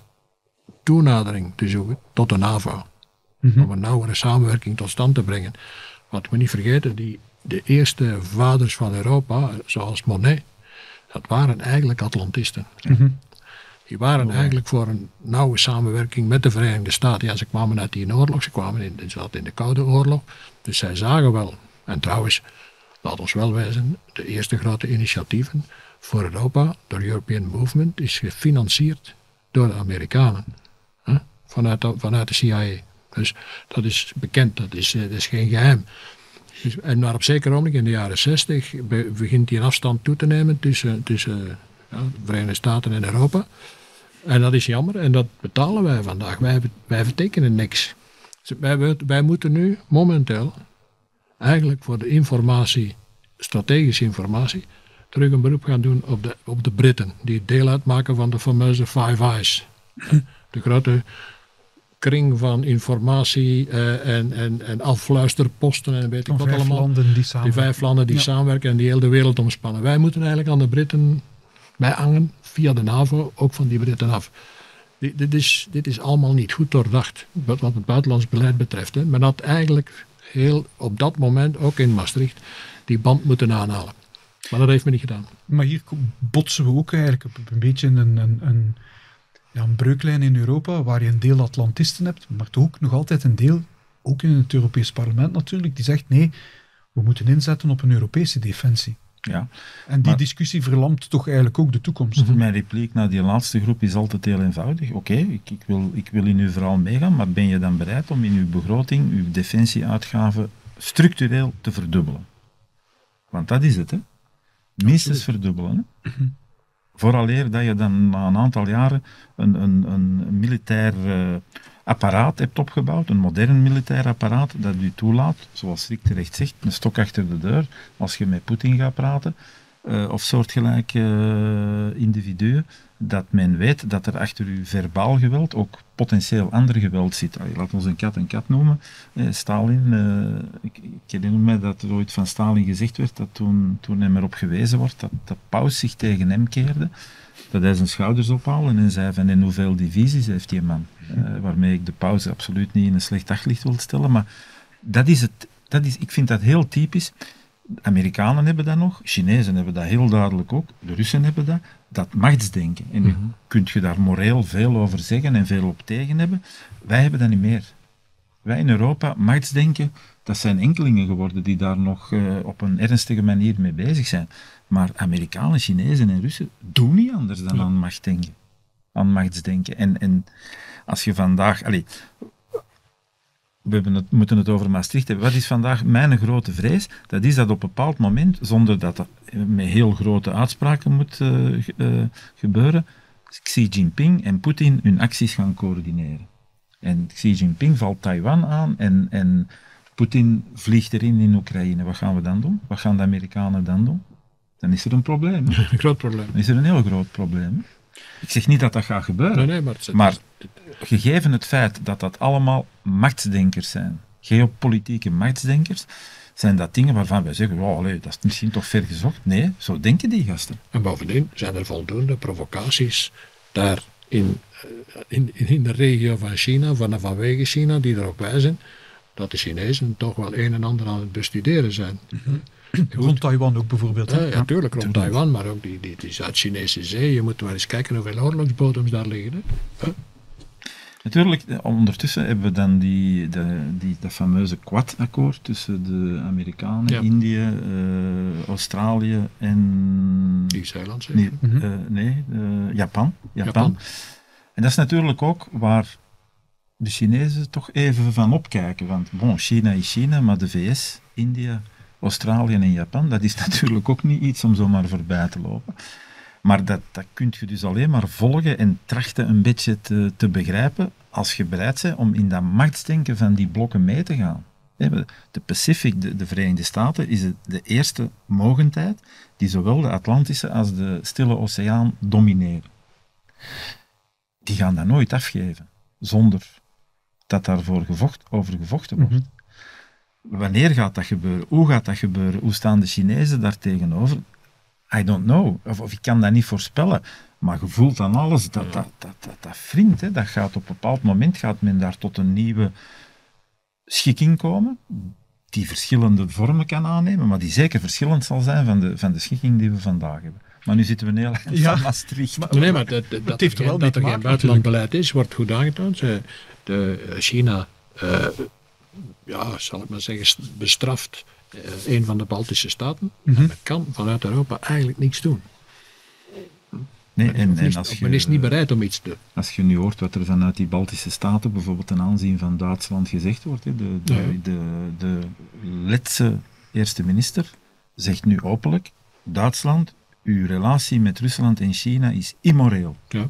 toenadering te zoeken tot de NAVO. Mm-hmm. Om een nauwere samenwerking tot stand te brengen. Want we niet vergeten, die de eerste vaders van Europa, zoals Monet, dat waren eigenlijk Atlantisten. Mm-hmm. Die waren oh, eigenlijk voor een nauwe samenwerking met de Verenigde Staten. Ja, ze kwamen uit die oorlog, ze kwamen in, ze zaten in de Koude Oorlog. Dus zij zagen wel, en trouwens, laat ons wel wijzen, de eerste grote initiatieven voor Europa, de European Movement, is gefinancierd door de Amerikanen. Hè? Vanuit, de, vanuit de C I A. Dus dat is bekend, dat is, dat is geen geheim. Dus, en maar op zeker ogenblik in de jaren zestig begint die een afstand toe te nemen tussen, tussen ja, de Verenigde Staten en Europa. En dat is jammer en dat betalen wij vandaag. Wij, wij vertekenen niks. Dus wij, wij moeten nu momenteel eigenlijk voor de informatie, strategische informatie, terug een beroep gaan doen op de, op de Britten. Die deel uitmaken van de fameuze Five Eyes. De grote kring van informatie uh, en, en, en afluisterposten en weet ik wat allemaal. Landen die, die vijf landen die ja. samenwerken en die heel de wereld omspannen. Wij moeten eigenlijk aan de Britten bijhangen, via de NAVO, ook van die Britten af. Dit, dit, is, dit is allemaal niet goed doordacht, wat, wat het buitenlands beleid betreft. Hè. Men had eigenlijk heel, op dat moment, ook in Maastricht, die band moeten aanhalen. Maar dat heeft men niet gedaan. Maar hier botsen we ook eigenlijk op een beetje een... een, een Ja, een breuklijn in Europa, waar je een deel Atlantisten hebt, maar toch ook nog altijd een deel, ook in het Europees Parlement natuurlijk, die zegt nee, we moeten inzetten op een Europese defensie. Ja, en die maar, discussie verlamt toch eigenlijk ook de toekomst. Mm-hmm. Mijn repliek naar die laatste groep is altijd heel eenvoudig. Oké, okay, ik, ik, wil, ik wil in uw verhaal meegaan, maar ben je dan bereid om in uw begroting, uw defensieuitgaven structureel te verdubbelen? Want dat is het, hè? Minstens Absoluut. verdubbelen, hè? Mm-hmm. Vooraleer dat je dan na een aantal jaren een, een, een militair uh, apparaat hebt opgebouwd, een modern militair apparaat dat u toelaat, zoals Rick terecht zegt, een stok achter de deur, als je met Poetin gaat praten, uh, of soortgelijke uh, individuen, dat men weet dat er achter uw verbaal geweld ook potentieel ander geweld zit. Allee, laat ons een kat een kat noemen. Eh, Stalin, uh, ik, ik herinner me dat er ooit van Stalin gezegd werd dat toen, toen hem erop gewezen wordt dat de paus zich tegen hem keerde, dat hij zijn schouders ophaalde en zei van en hoeveel divisies heeft die man? Uh, waarmee ik de paus absoluut niet in een slecht daglicht wil stellen, maar dat is het, dat is, ik vind dat heel typisch. De Amerikanen hebben dat nog, Chinezen hebben dat heel duidelijk ook, de Russen hebben dat, dat machtsdenken. En nu mm-hmm. kunt je daar moreel veel over zeggen en veel op tegen hebben. Wij hebben dat niet meer. Wij in Europa, machtsdenken, dat zijn enkelingen geworden die daar nog uh, op een ernstige manier mee bezig zijn. Maar Amerikanen, Chinezen en Russen doen niet anders dan ja. aan machtsdenken. Aan machtsdenken. En, en als je vandaag... Allez, we hebben het, moeten het over Maastricht hebben. Wat is vandaag mijn grote vrees? Dat is dat op een bepaald moment, zonder dat dat met heel grote uitspraken moet uh, uh, gebeuren, Xi Jinping en Poetin hun acties gaan coördineren. En Xi Jinping valt Taiwan aan en, en Poetin vliegt erin in Oekraïne. Wat gaan we dan doen? Wat gaan de Amerikanen dan doen? Dan is er een probleem. Hè? Een groot probleem. Dan is er een heel groot probleem. Hè? Ik zeg niet dat dat gaat gebeuren. Nee, nee, maar het, maar gegeven het feit dat dat allemaal machtsdenkers zijn, geopolitieke machtsdenkers, zijn dat dingen waarvan wij zeggen, oh, allee, dat is misschien toch ver gezocht. Nee, zo denken die gasten. En bovendien zijn er voldoende provocaties daar in, in, in de regio van China, van, vanwege China, die erop wijzen dat de Chinezen toch wel een en ander aan het bestuderen zijn. Mm-hmm. Rond Taiwan ook bijvoorbeeld. Ja, ja, natuurlijk, rond Taiwan, maar ook die, die, die Zuid-Chinese zee. Je moet maar eens kijken hoeveel oorlogsbodems daar liggen. Hè? Huh? Natuurlijk, ondertussen hebben we dan die, de, die, dat fameuze Quad-akkoord tussen de Amerikanen, ja. Indië, uh, Australië en... Nieuw-Zeeland zeker? Nee, mm-hmm. uh, nee uh, Japan, Japan. Japan. En dat is natuurlijk ook waar de Chinezen toch even van opkijken. Want bon, China is China, maar de V S, India, Australië en Japan, dat is natuurlijk ook niet iets om zomaar voorbij te lopen. Maar dat, dat kun je dus alleen maar volgen en trachten een beetje te, te begrijpen als je bereid bent om in dat machtsdenken van die blokken mee te gaan. De Pacific, de, de Verenigde Staten, is de eerste mogendheid die zowel de Atlantische als de Stille Oceaan domineren. Die gaan dat nooit afgeven, zonder dat daarvoor gevocht, over gevochten wordt. Mm-hmm. Wanneer gaat dat gebeuren? Hoe gaat dat gebeuren? Hoe staan de Chinezen daar tegenover? I don't know. Of, of ik kan dat niet voorspellen. Maar je voelt aan alles dat dat, dat, dat, dat wringt. Hè. Dat gaat op een bepaald moment gaat men daar tot een nieuwe schikking komen, die verschillende vormen kan aannemen, maar die zeker verschillend zal zijn van de, van de schikking die we vandaag hebben. Maar nu zitten we heel erg ja. van Maastricht. Maar, nee, maar dat, dat, dat, er, geen, dat er geen buitenlandbeleid is, wordt goed aangetoond. De, de China, uh, ja, zal ik maar zeggen, bestraft uh, een van de Baltische staten. Mm-hmm. En men kan vanuit Europa eigenlijk niks doen. Nee, en, en als je, men is niet bereid om iets te doen. Als je nu hoort wat er vanuit die Baltische staten, bijvoorbeeld ten aanzien van Duitsland gezegd wordt, de, de, ja. de, de, de Letse eerste minister zegt nu openlijk, Duitsland, uw relatie met Rusland en China is immoreel. Ja.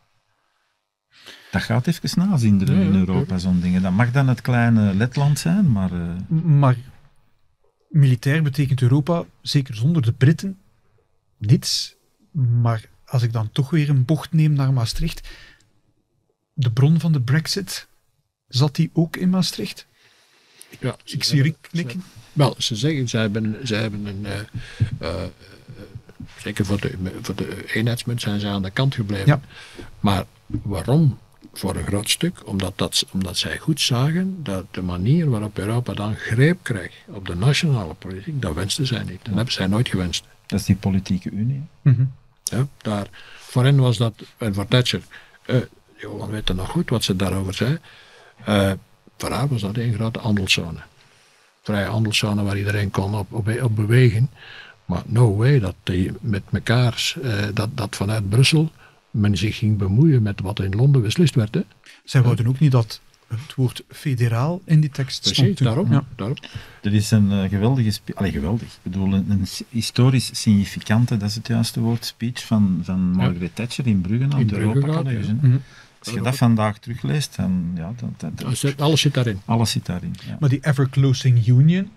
Dat gaat even nazinderen ja, ja, in Europa, ja. Zo'n dingen. Dat mag dan het kleine Letland zijn, maar... Uh... Maar militair betekent Europa, zeker zonder de Britten, niets. Maar als ik dan toch weer een bocht neem naar Maastricht, de bron van de Brexit, zat die ook in Maastricht? Ja, ik zie Rick knikken. Wel, ze zeggen, ze hebben, ze hebben een... Uh, uh, zeker voor de, voor de eenheidsmunt zijn ze aan de kant gebleven. Ja. Maar waarom? Voor een groot stuk. Omdat, dat, omdat zij goed zagen dat de manier waarop Europa dan greep kreeg op de nationale politiek, dat wensten zij niet. Dat hebben zij nooit gewenst. Dat is die politieke unie. Mm-hmm. Ja, daar, voor hen was dat, en voor Thatcher, uh, Johan weet nog goed wat ze daarover zei, uh, voor haar was dat een grote handelszone. Vrije handelszone waar iedereen kon op, op, op bewegen. Maar no way dat die met elkaar, uh, dat, dat vanuit Brussel men zich ging bemoeien met wat in Londen beslist werd. Hè. Zij wouden ook niet dat het woord federaal in die tekst Precies, stond. daarom, ja. daarom. Er is een uh, geweldige, spe- Allee, geweldig, ik bedoel, een, een historisch significante, dat is het juiste woord, speech van, van Margaret ja. Thatcher in Brugge aan het Europa College. Ja. Mm-hmm. Als je dat vandaag terugleest, dan ja, dat, dat, dat, zit, alles zit daarin. Alles zit daarin. Ja. Maar die ever-closing union,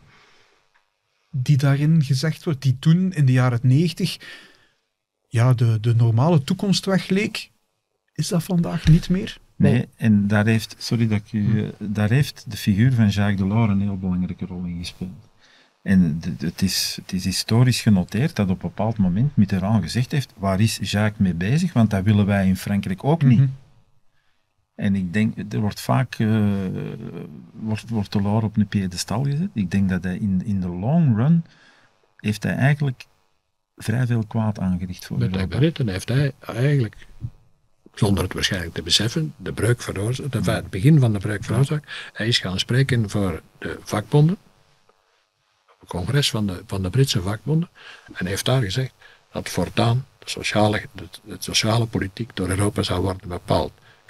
die daarin gezegd wordt, die toen in de jaren negentig ja, de, de normale toekomstweg leek, is dat vandaag niet meer? Nee, en daar heeft, sorry dat ik u, daar heeft de figuur van Jacques Delors een heel belangrijke rol in gespeeld. En de, de, het, is, het is historisch genoteerd dat op een bepaald moment Mitterrand gezegd heeft, waar is Jacques mee bezig? Want dat willen wij in Frankrijk ook niet. Mm-hmm. En ik denk, er wordt vaak uh, wordt, wordt Delors op een piedestal gezet. Ik denk dat hij in, in de long run heeft hij eigenlijk vrij veel kwaad aangericht voor Met Europa. Met heeft hij eigenlijk, zonder het waarschijnlijk te beseffen, de breuk veroorzaakt, de, het begin van de breuk veroorzaakt. Hij is gaan spreken voor de vakbonden, op het congres van de, van de Britse vakbonden, en heeft daar gezegd dat voortaan de sociale, de, de sociale politiek door Europa zou worden bepaald.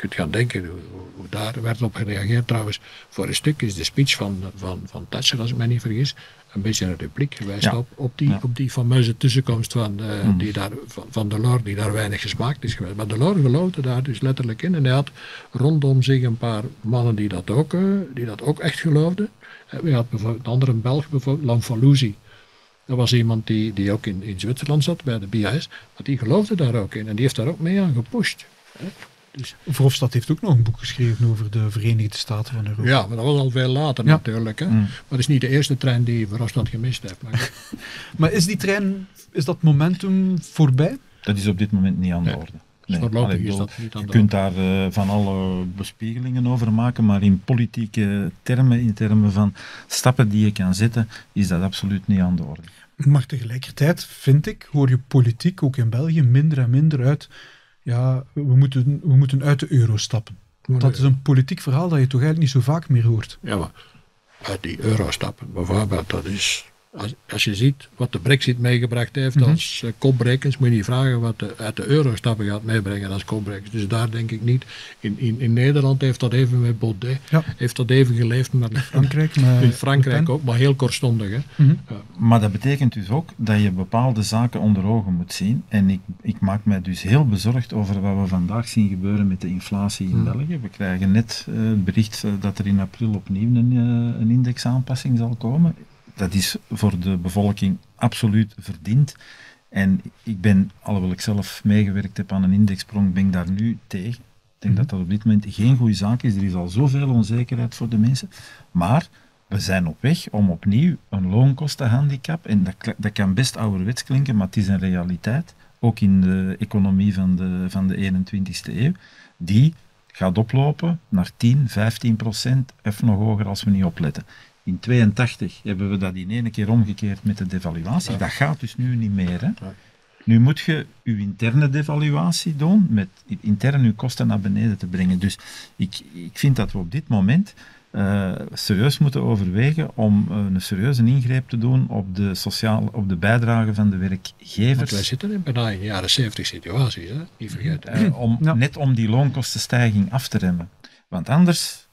kunt gaan denken hoe, hoe daar werd op gereageerd. Trouwens, voor een stuk is de speech van, van, van Thatcher, als ik me niet vergis, een beetje een repliek geweest ja. op, op, die, ja. op die fameuze tussenkomst van, uh, mm. die daar, van, van Delors, die daar weinig gesmaakt is geweest. Maar Delors geloofde daar dus letterlijk in. En hij had rondom zich een paar mannen die dat ook, uh, die dat ook echt geloofden. Uh, we hadden bijvoorbeeld een andere Belg, bijvoorbeeld Lamfalussy. Dat was iemand die, die ook in, in Zwitserland zat, bij de B A S. Maar die geloofde daar ook in. En die heeft daar ook mee aan gepusht. Hè. Dus. Verhofstadt heeft ook nog een boek geschreven over de Verenigde Staten van Europa. Ja, maar dat was al veel later ja. natuurlijk. Hè. Mm. Maar dat is niet de eerste trein die Verhofstadt gemist heeft. Maar, maar is die trein, is dat momentum voorbij? Dat is op dit moment niet aan de orde. Nee. Nee. Allee, is dat niet aan je de kunt daar uh, van alle bespiegelingen over maken, maar in politieke termen, in termen van stappen die je kan zetten, is dat absoluut niet aan de orde. Maar tegelijkertijd, vind ik, hoor je politiek ook in België minder en minder uit. Ja, we moeten, we moeten uit de euro stappen. Nee. Dat is een politiek verhaal dat je toch eigenlijk niet zo vaak meer hoort. Ja, maar uit die euro stappen, bijvoorbeeld, dat is... Als, als je ziet wat de Brexit meegebracht heeft mm-hmm. als uh, kopbrekens, moet je niet vragen wat de, uit de euro stappen gaat meebrengen als kopbrekens. Dus daar denk ik niet. In, in, in Nederland heeft dat even met Baudet, ja. heeft dat even geleefd, maar Frankrijk, in Frankrijk ook, maar heel kortstondig. Hè. Mm-hmm. Uh, maar dat betekent dus ook dat je bepaalde zaken onder ogen moet zien. En ik, ik maak mij dus heel bezorgd over wat we vandaag zien gebeuren met de inflatie in mm. België. We krijgen net uh, het bericht uh, dat er in april opnieuw een, uh, een indexaanpassing zal komen. Dat is voor de bevolking absoluut verdiend. En ik ben, alhoewel ik zelf meegewerkt heb aan een indexsprong, ben ik daar nu tegen. Ik denk mm-hmm. dat dat op dit moment geen goede zaak is. Er is al zoveel onzekerheid voor de mensen. Maar we zijn op weg om opnieuw een loonkostenhandicap, en dat, dat kan best ouderwets klinken, maar het is een realiteit, ook in de economie van de, van de eenentwintigste eeuw, die gaat oplopen naar tien, vijftien procent, of nog hoger als we niet opletten. In tweeëntachtig hebben we dat in één keer omgekeerd met de devaluatie. Ja. Dat gaat dus nu niet meer. Hè? Ja. Nu moet je je interne devaluatie doen, met intern je kosten naar beneden te brengen. Dus ik, ik vind dat we op dit moment uh, serieus moeten overwegen om uh, een serieuze ingreep te doen op de, sociaal, op de bijdrage van de werkgevers. Want wij zitten in bijna in de jaren zeventig situaties, hè? Niet vergeten. Uh, om, ja. Net om die loonkostenstijging af te remmen. Want anders...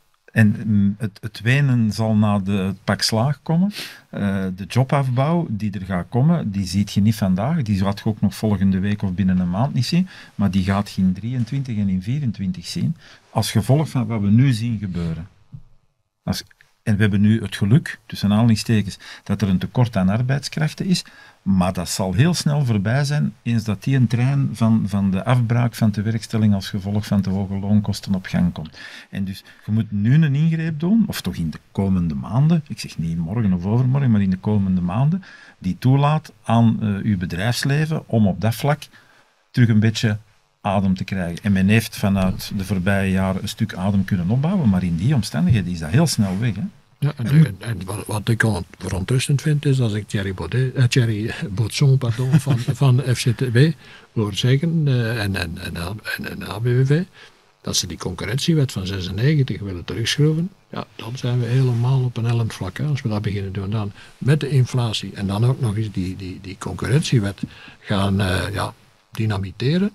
En het, het wenen zal na de, het pak slaag komen. Uh, de jobafbouw die er gaat komen, die ziet je niet vandaag. Die gaat je ook nog volgende week of binnen een maand niet zien. Maar die gaat je in drieëntwintig en in vierentwintig zien. Als gevolg van wat we nu zien gebeuren. Als, en we hebben nu het geluk, tussen aanhalingstekens, dat er een tekort aan arbeidskrachten is. Maar dat zal heel snel voorbij zijn, eens dat die een trein van, van de afbraak van de werkstelling als gevolg van te hoge loonkosten op gang komt. En dus, je moet nu een ingreep doen, of toch in de komende maanden, ik zeg niet morgen of overmorgen, maar in de komende maanden, die toelaat aan uh, uw bedrijfsleven om op dat vlak terug een beetje adem te krijgen. En men heeft vanuit de voorbije jaren een stuk adem kunnen opbouwen, maar in die omstandigheden is dat heel snel weg, hè. Ja, en, en, en wat, wat ik verontrustend vind, is als ik Thierry, Baudet, uh, Thierry Boutson pardon, van, van F C T B hoor zeggen, uh, en, en, en, en, en A B W V, dat ze die concurrentiewet van zesennegentig willen terugschroeven. Ja, dan zijn we helemaal op een hellend vlak. Hè, als we dat beginnen doen dan met de inflatie en dan ook nog eens die, die, die concurrentiewet gaan uh, ja, dynamiteren,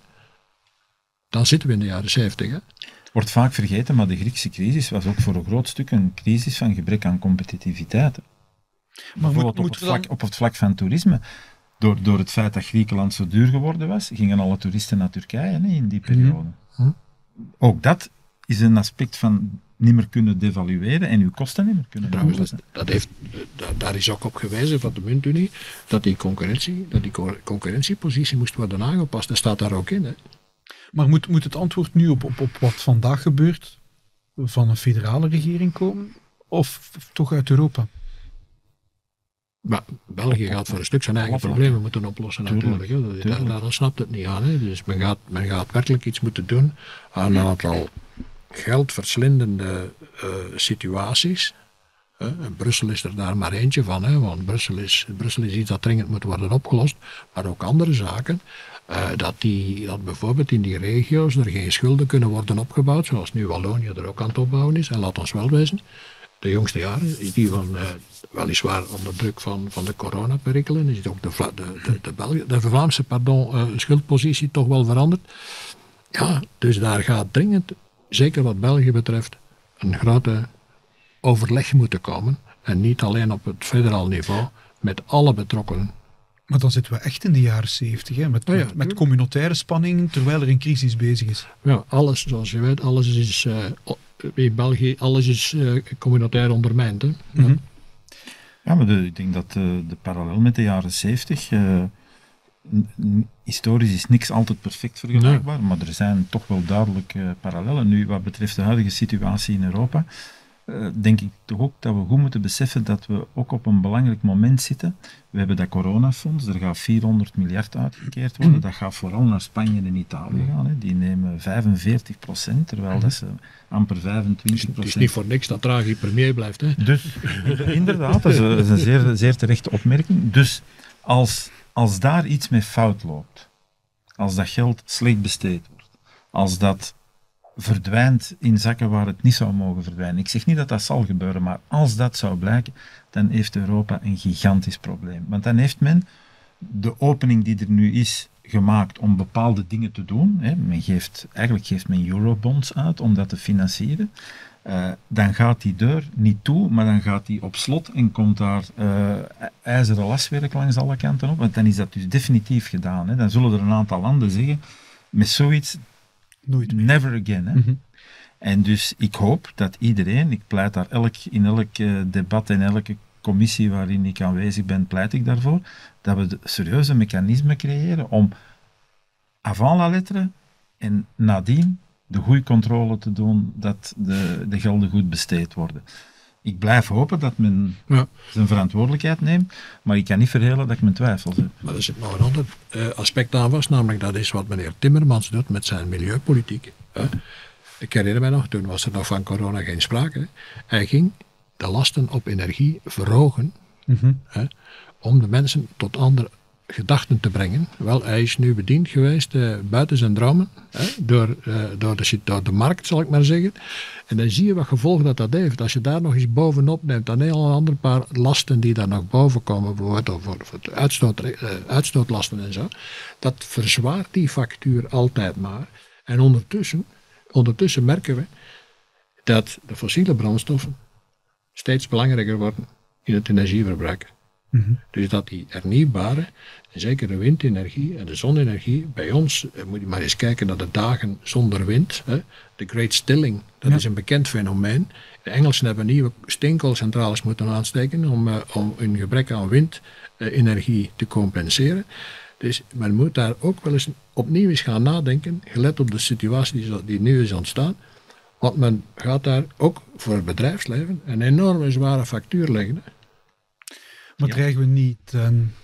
dan zitten we in de jaren zeventig. Hè. Wordt vaak vergeten, maar de Griekse crisis was ook voor een groot stuk een crisis van gebrek aan competitiviteit. Maar bijvoorbeeld moet, op, het vlak, dan... op het vlak van toerisme. Door, door het feit dat Griekenland zo duur geworden was, gingen alle toeristen naar Turkije nee, in die periode. Mm-hmm. Ook dat is een aspect van niet meer kunnen devalueren en uw kosten niet meer kunnen Trouwens, dat, dat heeft, dat, daar is ook op gewezen van de muntunie dat die, concurrentie, dat die concurrentiepositie moest worden aangepast. Dat staat daar ook in. Hè. Maar moet, moet het antwoord nu op, op, op wat vandaag gebeurt van een federale regering komen? Of toch uit Europa? Maar België gaat voor een stuk zijn eigen problemen moeten oplossen natuurlijk. Hè. Daar, daar, daar snapt het niet aan. Hè. Dus men gaat, men gaat werkelijk iets moeten doen aan een aantal geldverslindende uh, situaties. Hè. En Brussel is er daar maar eentje van. Hè. Want Brussel is, Brussel is iets dat dringend moet worden opgelost. Maar ook andere zaken. Uh, dat, die, dat bijvoorbeeld in die regio's er geen schulden kunnen worden opgebouwd, zoals nu Wallonië er ook aan het opbouwen is. En laat ons wel wezen, de jongste jaren is die van, uh, weliswaar onder druk van, van de coronaperikelen, is ook de, de, de, de, België, de Vlaamse pardon, uh, schuldpositie toch wel veranderd. Ja, dus daar gaat dringend zeker wat België betreft, een grote overleg moeten komen. En niet alleen op het federaal niveau, met alle betrokkenen. Maar dan zitten we echt in de jaren zeventig, hè, met, Oh ja, met, met communautaire spanning, terwijl er een crisis bezig is. Ja, alles, zoals je weet, alles is uh, in België, alles is uh, communautair ondermijnd. Hè? Mm-hmm. Ja, maar de, ik denk dat de, de parallel met de jaren zeventig, uh, historisch is niks altijd perfect vergelijkbaar, nee. Maar er zijn toch wel duidelijk uh, parallellen. Nu, wat betreft de huidige situatie in Europa, uh, denk ik toch ook dat we goed moeten beseffen dat we ook op een belangrijk moment zitten. We hebben dat coronafonds, er gaat vierhonderd miljard uitgekeerd worden. Dat gaat vooral naar Spanje en Italië gaan. Hè. Die nemen vijfenveertig procent, terwijl dat ze amper vijfentwintig procent... Het is niet voor niks dat Draghi premier blijft. Hè? Dus, inderdaad, dat is een, dat is een zeer, zeer terechte opmerking. Dus als, als daar iets mee fout loopt, als dat geld slecht besteed wordt, als dat verdwijnt in zakken waar het niet zou mogen verdwijnen. Ik zeg niet dat dat zal gebeuren, maar als dat zou blijken, dan heeft Europa een gigantisch probleem. Want dan heeft men de opening die er nu is gemaakt om bepaalde dingen te doen. Hè, men geeft, eigenlijk geeft men eurobonds uit om dat te financieren. Uh, dan gaat die deur niet toe, maar dan gaat die op slot en komt daar uh, ijzeren laswerk langs alle kanten op. Want dan is dat dus definitief gedaan. Hè. Dan zullen er een aantal landen zeggen, met zoiets, nooit meer. Never again. Hè. Mm-hmm. En dus ik hoop dat iedereen, ik pleit daar elk, in elk uh, debat en elke commissie waarin ik aanwezig ben, pleit ik daarvoor, dat we serieuze mechanismen creëren om avant la lettre en nadien de goede controle te doen dat de, de gelden goed besteed worden. Ik blijf hopen dat men ja. zijn verantwoordelijkheid neemt, maar ik kan niet verhelen dat ik mijn twijfels heb. Maar er zit nog een ander uh, aspect aan vast, namelijk dat is wat meneer Timmermans doet met zijn milieupolitiek. Hè. Ik herinner mij nog, toen was er nog van corona geen sprake. Hè. Hij ging de lasten op energie verhogen, mm-hmm. hè, om de mensen tot andere gedachten te brengen. Wel, hij is nu bediend geweest uh, buiten zijn dromen, hè, door, uh, door, de, door de markt, zal ik maar zeggen. En dan zie je wat gevolgen dat dat heeft. Als je daar nog eens bovenop neemt, dan heel een ander paar lasten die daar nog boven komen, bijvoorbeeld voor, voor de uitstoot, uh, uitstootlasten en zo, dat verzwaart die factuur altijd maar. En ondertussen, ondertussen merken we dat de fossiele brandstoffen steeds belangrijker worden in het energieverbruik. Mm-hmm. Dus dat die hernieuwbare, en zeker de windenergie en de zonne-energie, bij ons, eh, moet je maar eens kijken naar de dagen zonder wind. Hè. De Great Stilling, dat ja. is een bekend fenomeen. De Engelsen hebben nieuwe steenkoolcentrales moeten aansteken om, uh, om een gebrek aan windenergie uh, te compenseren. Dus men moet daar ook wel eens opnieuw eens gaan nadenken, gelet op de situatie die, die nu is ontstaan. Want men gaat daar ook voor het bedrijfsleven een enorme zware factuur leggen. Hè. Maar ja. dreigen we niet um,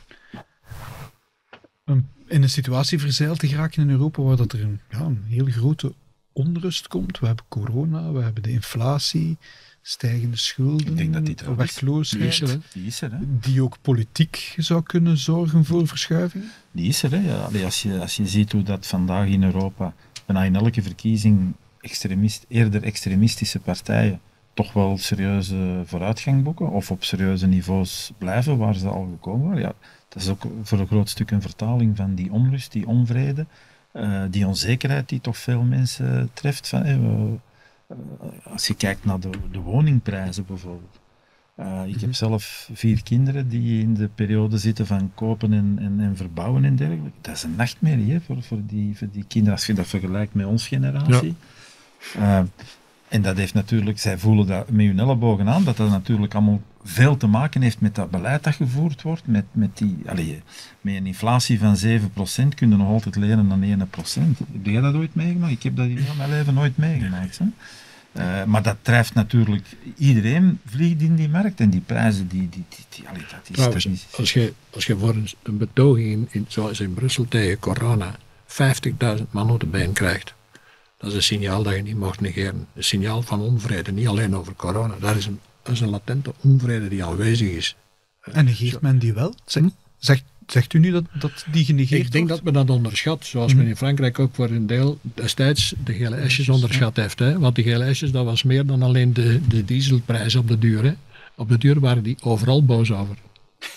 um, in een situatie verzeild te geraken in Europa waar dat er een, ja, een heel grote onrust komt? We hebben corona, we hebben de inflatie, stijgende schulden, Ik denk dat die werkloosheid, die is er, die, is er, hè? die ook politiek zou kunnen zorgen voor verschuivingen? Die is er. Hè? Ja, allee, als, je, als je ziet hoe dat vandaag in Europa, bijna in elke verkiezing, extremist, eerder extremistische partijen toch wel serieuze vooruitgang boeken of op serieuze niveaus blijven waar ze al gekomen waren. Ja, dat is ook voor een groot stuk een vertaling van die onrust, die onvrede, uh, die onzekerheid die toch veel mensen treft. Van, eh, uh, als je kijkt naar de, de woningprijzen bijvoorbeeld. Uh, ik mm-hmm. heb zelf vier kinderen die in de periode zitten van kopen en, en, en verbouwen en dergelijke. Dat is een nachtmerrie hè, voor, voor, die, voor die kinderen als je dat vergelijkt met onze generatie. Ja. Uh, En dat heeft natuurlijk, zij voelen dat met hun ellebogen aan, dat dat natuurlijk allemaal veel te maken heeft met dat beleid dat gevoerd wordt. Met, met, die, allez, met een inflatie van zeven procent kun je nog altijd lenen aan één procent. Heb jij dat ooit meegemaakt? Ik heb dat in heel mijn leven nooit meegemaakt. Hè? Uh, maar dat drijft natuurlijk, iedereen vliegt in die markt en die prijzen, die, die, die, die allez, dat is... Trouwens, dat is als, je, als je voor een, een betoging, in, in, zoals in Brussel tegen corona, vijftigduizend man op de been krijgt, dat is een signaal dat je niet mag negeren. Een signaal van onvrede, niet alleen over corona. Dat is een, dat is een latente onvrede die aanwezig is. En negeert men die wel? Zeg, zegt, zegt u nu dat, dat die genegeerd wordt? Ik denk wordt? dat men dat onderschat, zoals mm-hmm. men in Frankrijk ook voor een deel destijds de gele esjes onderschat ja. heeft. Hè? Want die gele esjes, dat was meer dan alleen de, de dieselprijs op de duur. Hè? Op de duur waren die overal boos over.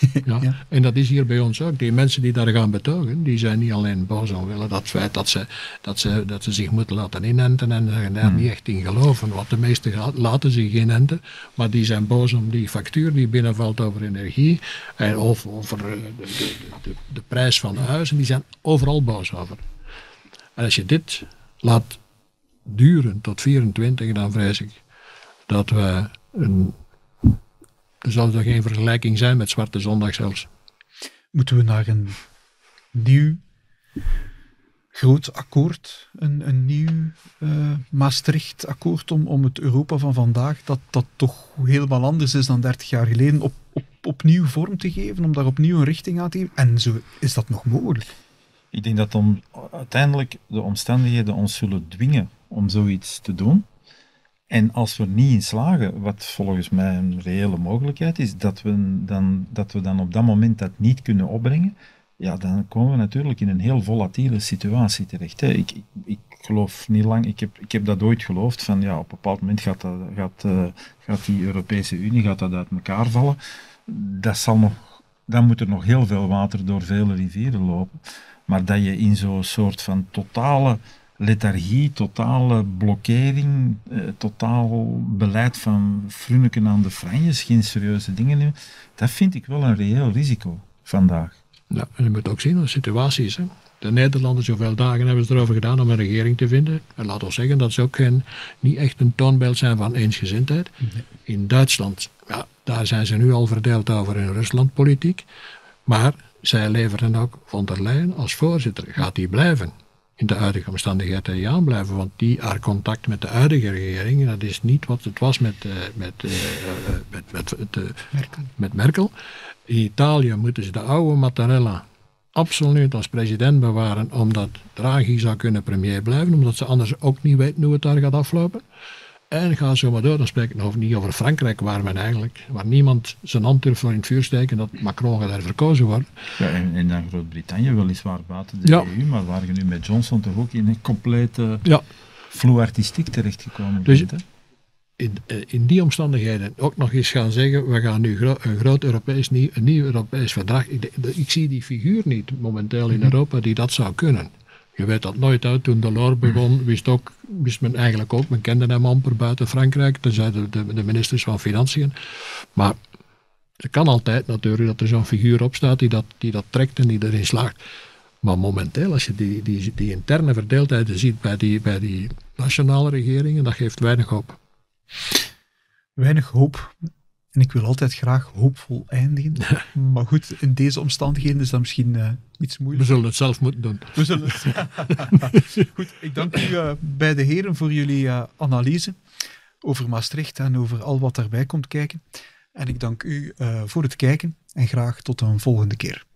Ja? Ja. En dat is hier bij ons ook. Die mensen die daar gaan betogen, die zijn niet alleen boos omwille dat feit dat ze, dat, ze, dat ze zich moeten laten inenten en ze daar niet echt in geloven, want de meesten ga- laten zich inenten, maar die zijn boos om die factuur die binnenvalt over energie en of over de, de, de, de prijs van huizen, die zijn overal boos over. En als je dit laat duren tot vierentwintig, dan vrees ik dat we een... Er zal er geen vergelijking zijn met Zwarte Zondag zelfs. Moeten we naar een nieuw groot akkoord, een, een nieuw uh, Maastricht-akkoord om, om het Europa van vandaag, dat, dat toch helemaal anders is dan dertig jaar geleden, op, op, opnieuw vorm te geven, om daar opnieuw een richting aan te geven? En zo is dat nog mogelijk? Ik denk dat om, uiteindelijk de omstandigheden ons zullen dwingen om zoiets te doen. En als we er niet in slagen, wat volgens mij een reële mogelijkheid is, dat we dan, dat we dan op dat moment dat niet kunnen opbrengen, ja, dan komen we natuurlijk in een heel volatiele situatie terecht. Hè. Ik, ik, ik geloof niet lang, ik heb, ik heb dat ooit geloofd, van ja, op een bepaald moment gaat, dat, gaat, uh, gaat die Europese Unie gaat dat uit elkaar vallen. Dat zal nog, dan moet er nog heel veel water door vele rivieren lopen. Maar dat je in zo'n soort van totale lethargie, totale blokkering, eh, totaal beleid van frunneken aan de franjes, geen serieuze dingen nemen, dat vind ik wel een reëel risico vandaag. Ja, en je moet ook zien hoe de situatie is. Hè. De Nederlanders, zoveel dagen hebben ze erover gedaan om een regering te vinden. En laat ons zeggen dat ze ook geen, niet echt een toonbeeld zijn van eensgezindheid. Nee. In Duitsland, ja, daar zijn ze nu al verdeeld over in Ruslandpolitiek. Maar zij leveren ook von der Leyen als voorzitter. Gaat die blijven? In de huidige omstandigheden ja blijven, want die haar contact met de huidige regering, dat is niet wat het was met, uh, met, uh, met, met, met, uh, Merkel. met Merkel. In Italië moeten ze de oude Mattarella absoluut als president bewaren, omdat Draghi zou kunnen premier blijven, omdat ze anders ook niet weten hoe het daar gaat aflopen. En ga zo maar door, dan spreek ik nog niet over Frankrijk, waar men eigenlijk, waar niemand zijn hand durft voor in het vuur steken, dat Macron gaat daar verkozen worden. Ja, en, en dan Groot-Brittannië, weliswaar buiten de ja. E U, maar waar je nu met Johnson toch ook in een complete ja. flow artistiek terechtgekomen dus bent. Hè? In, in die omstandigheden ook nog eens gaan zeggen, we gaan nu gro- een groot Europees, nieuw, een nieuw Europees verdrag. Ik, ik zie die figuur niet momenteel in Europa die dat zou kunnen. Je weet dat nooit uit. Toen Delors begon, wist, ook, wist men eigenlijk ook, men kende hem amper buiten Frankrijk, tenzij de, de, de ministers van Financiën. Maar het kan altijd natuurlijk dat er zo'n figuur op staat die dat, die dat trekt en die erin slaagt. Maar momenteel, als je die, die, die interne verdeeldheden ziet bij die, bij die nationale regeringen, dat geeft weinig hoop. Weinig hoop. En ik wil altijd graag hoopvol eindigen. Maar goed, in deze omstandigheden is dat misschien uh, iets moeilijk. We zullen het zelf moeten doen. We zullen het. Goed, ik dank u uh, beide heren voor jullie uh, analyse over Maastricht en over al wat daarbij komt kijken. En ik dank u uh, voor het kijken en graag tot een volgende keer.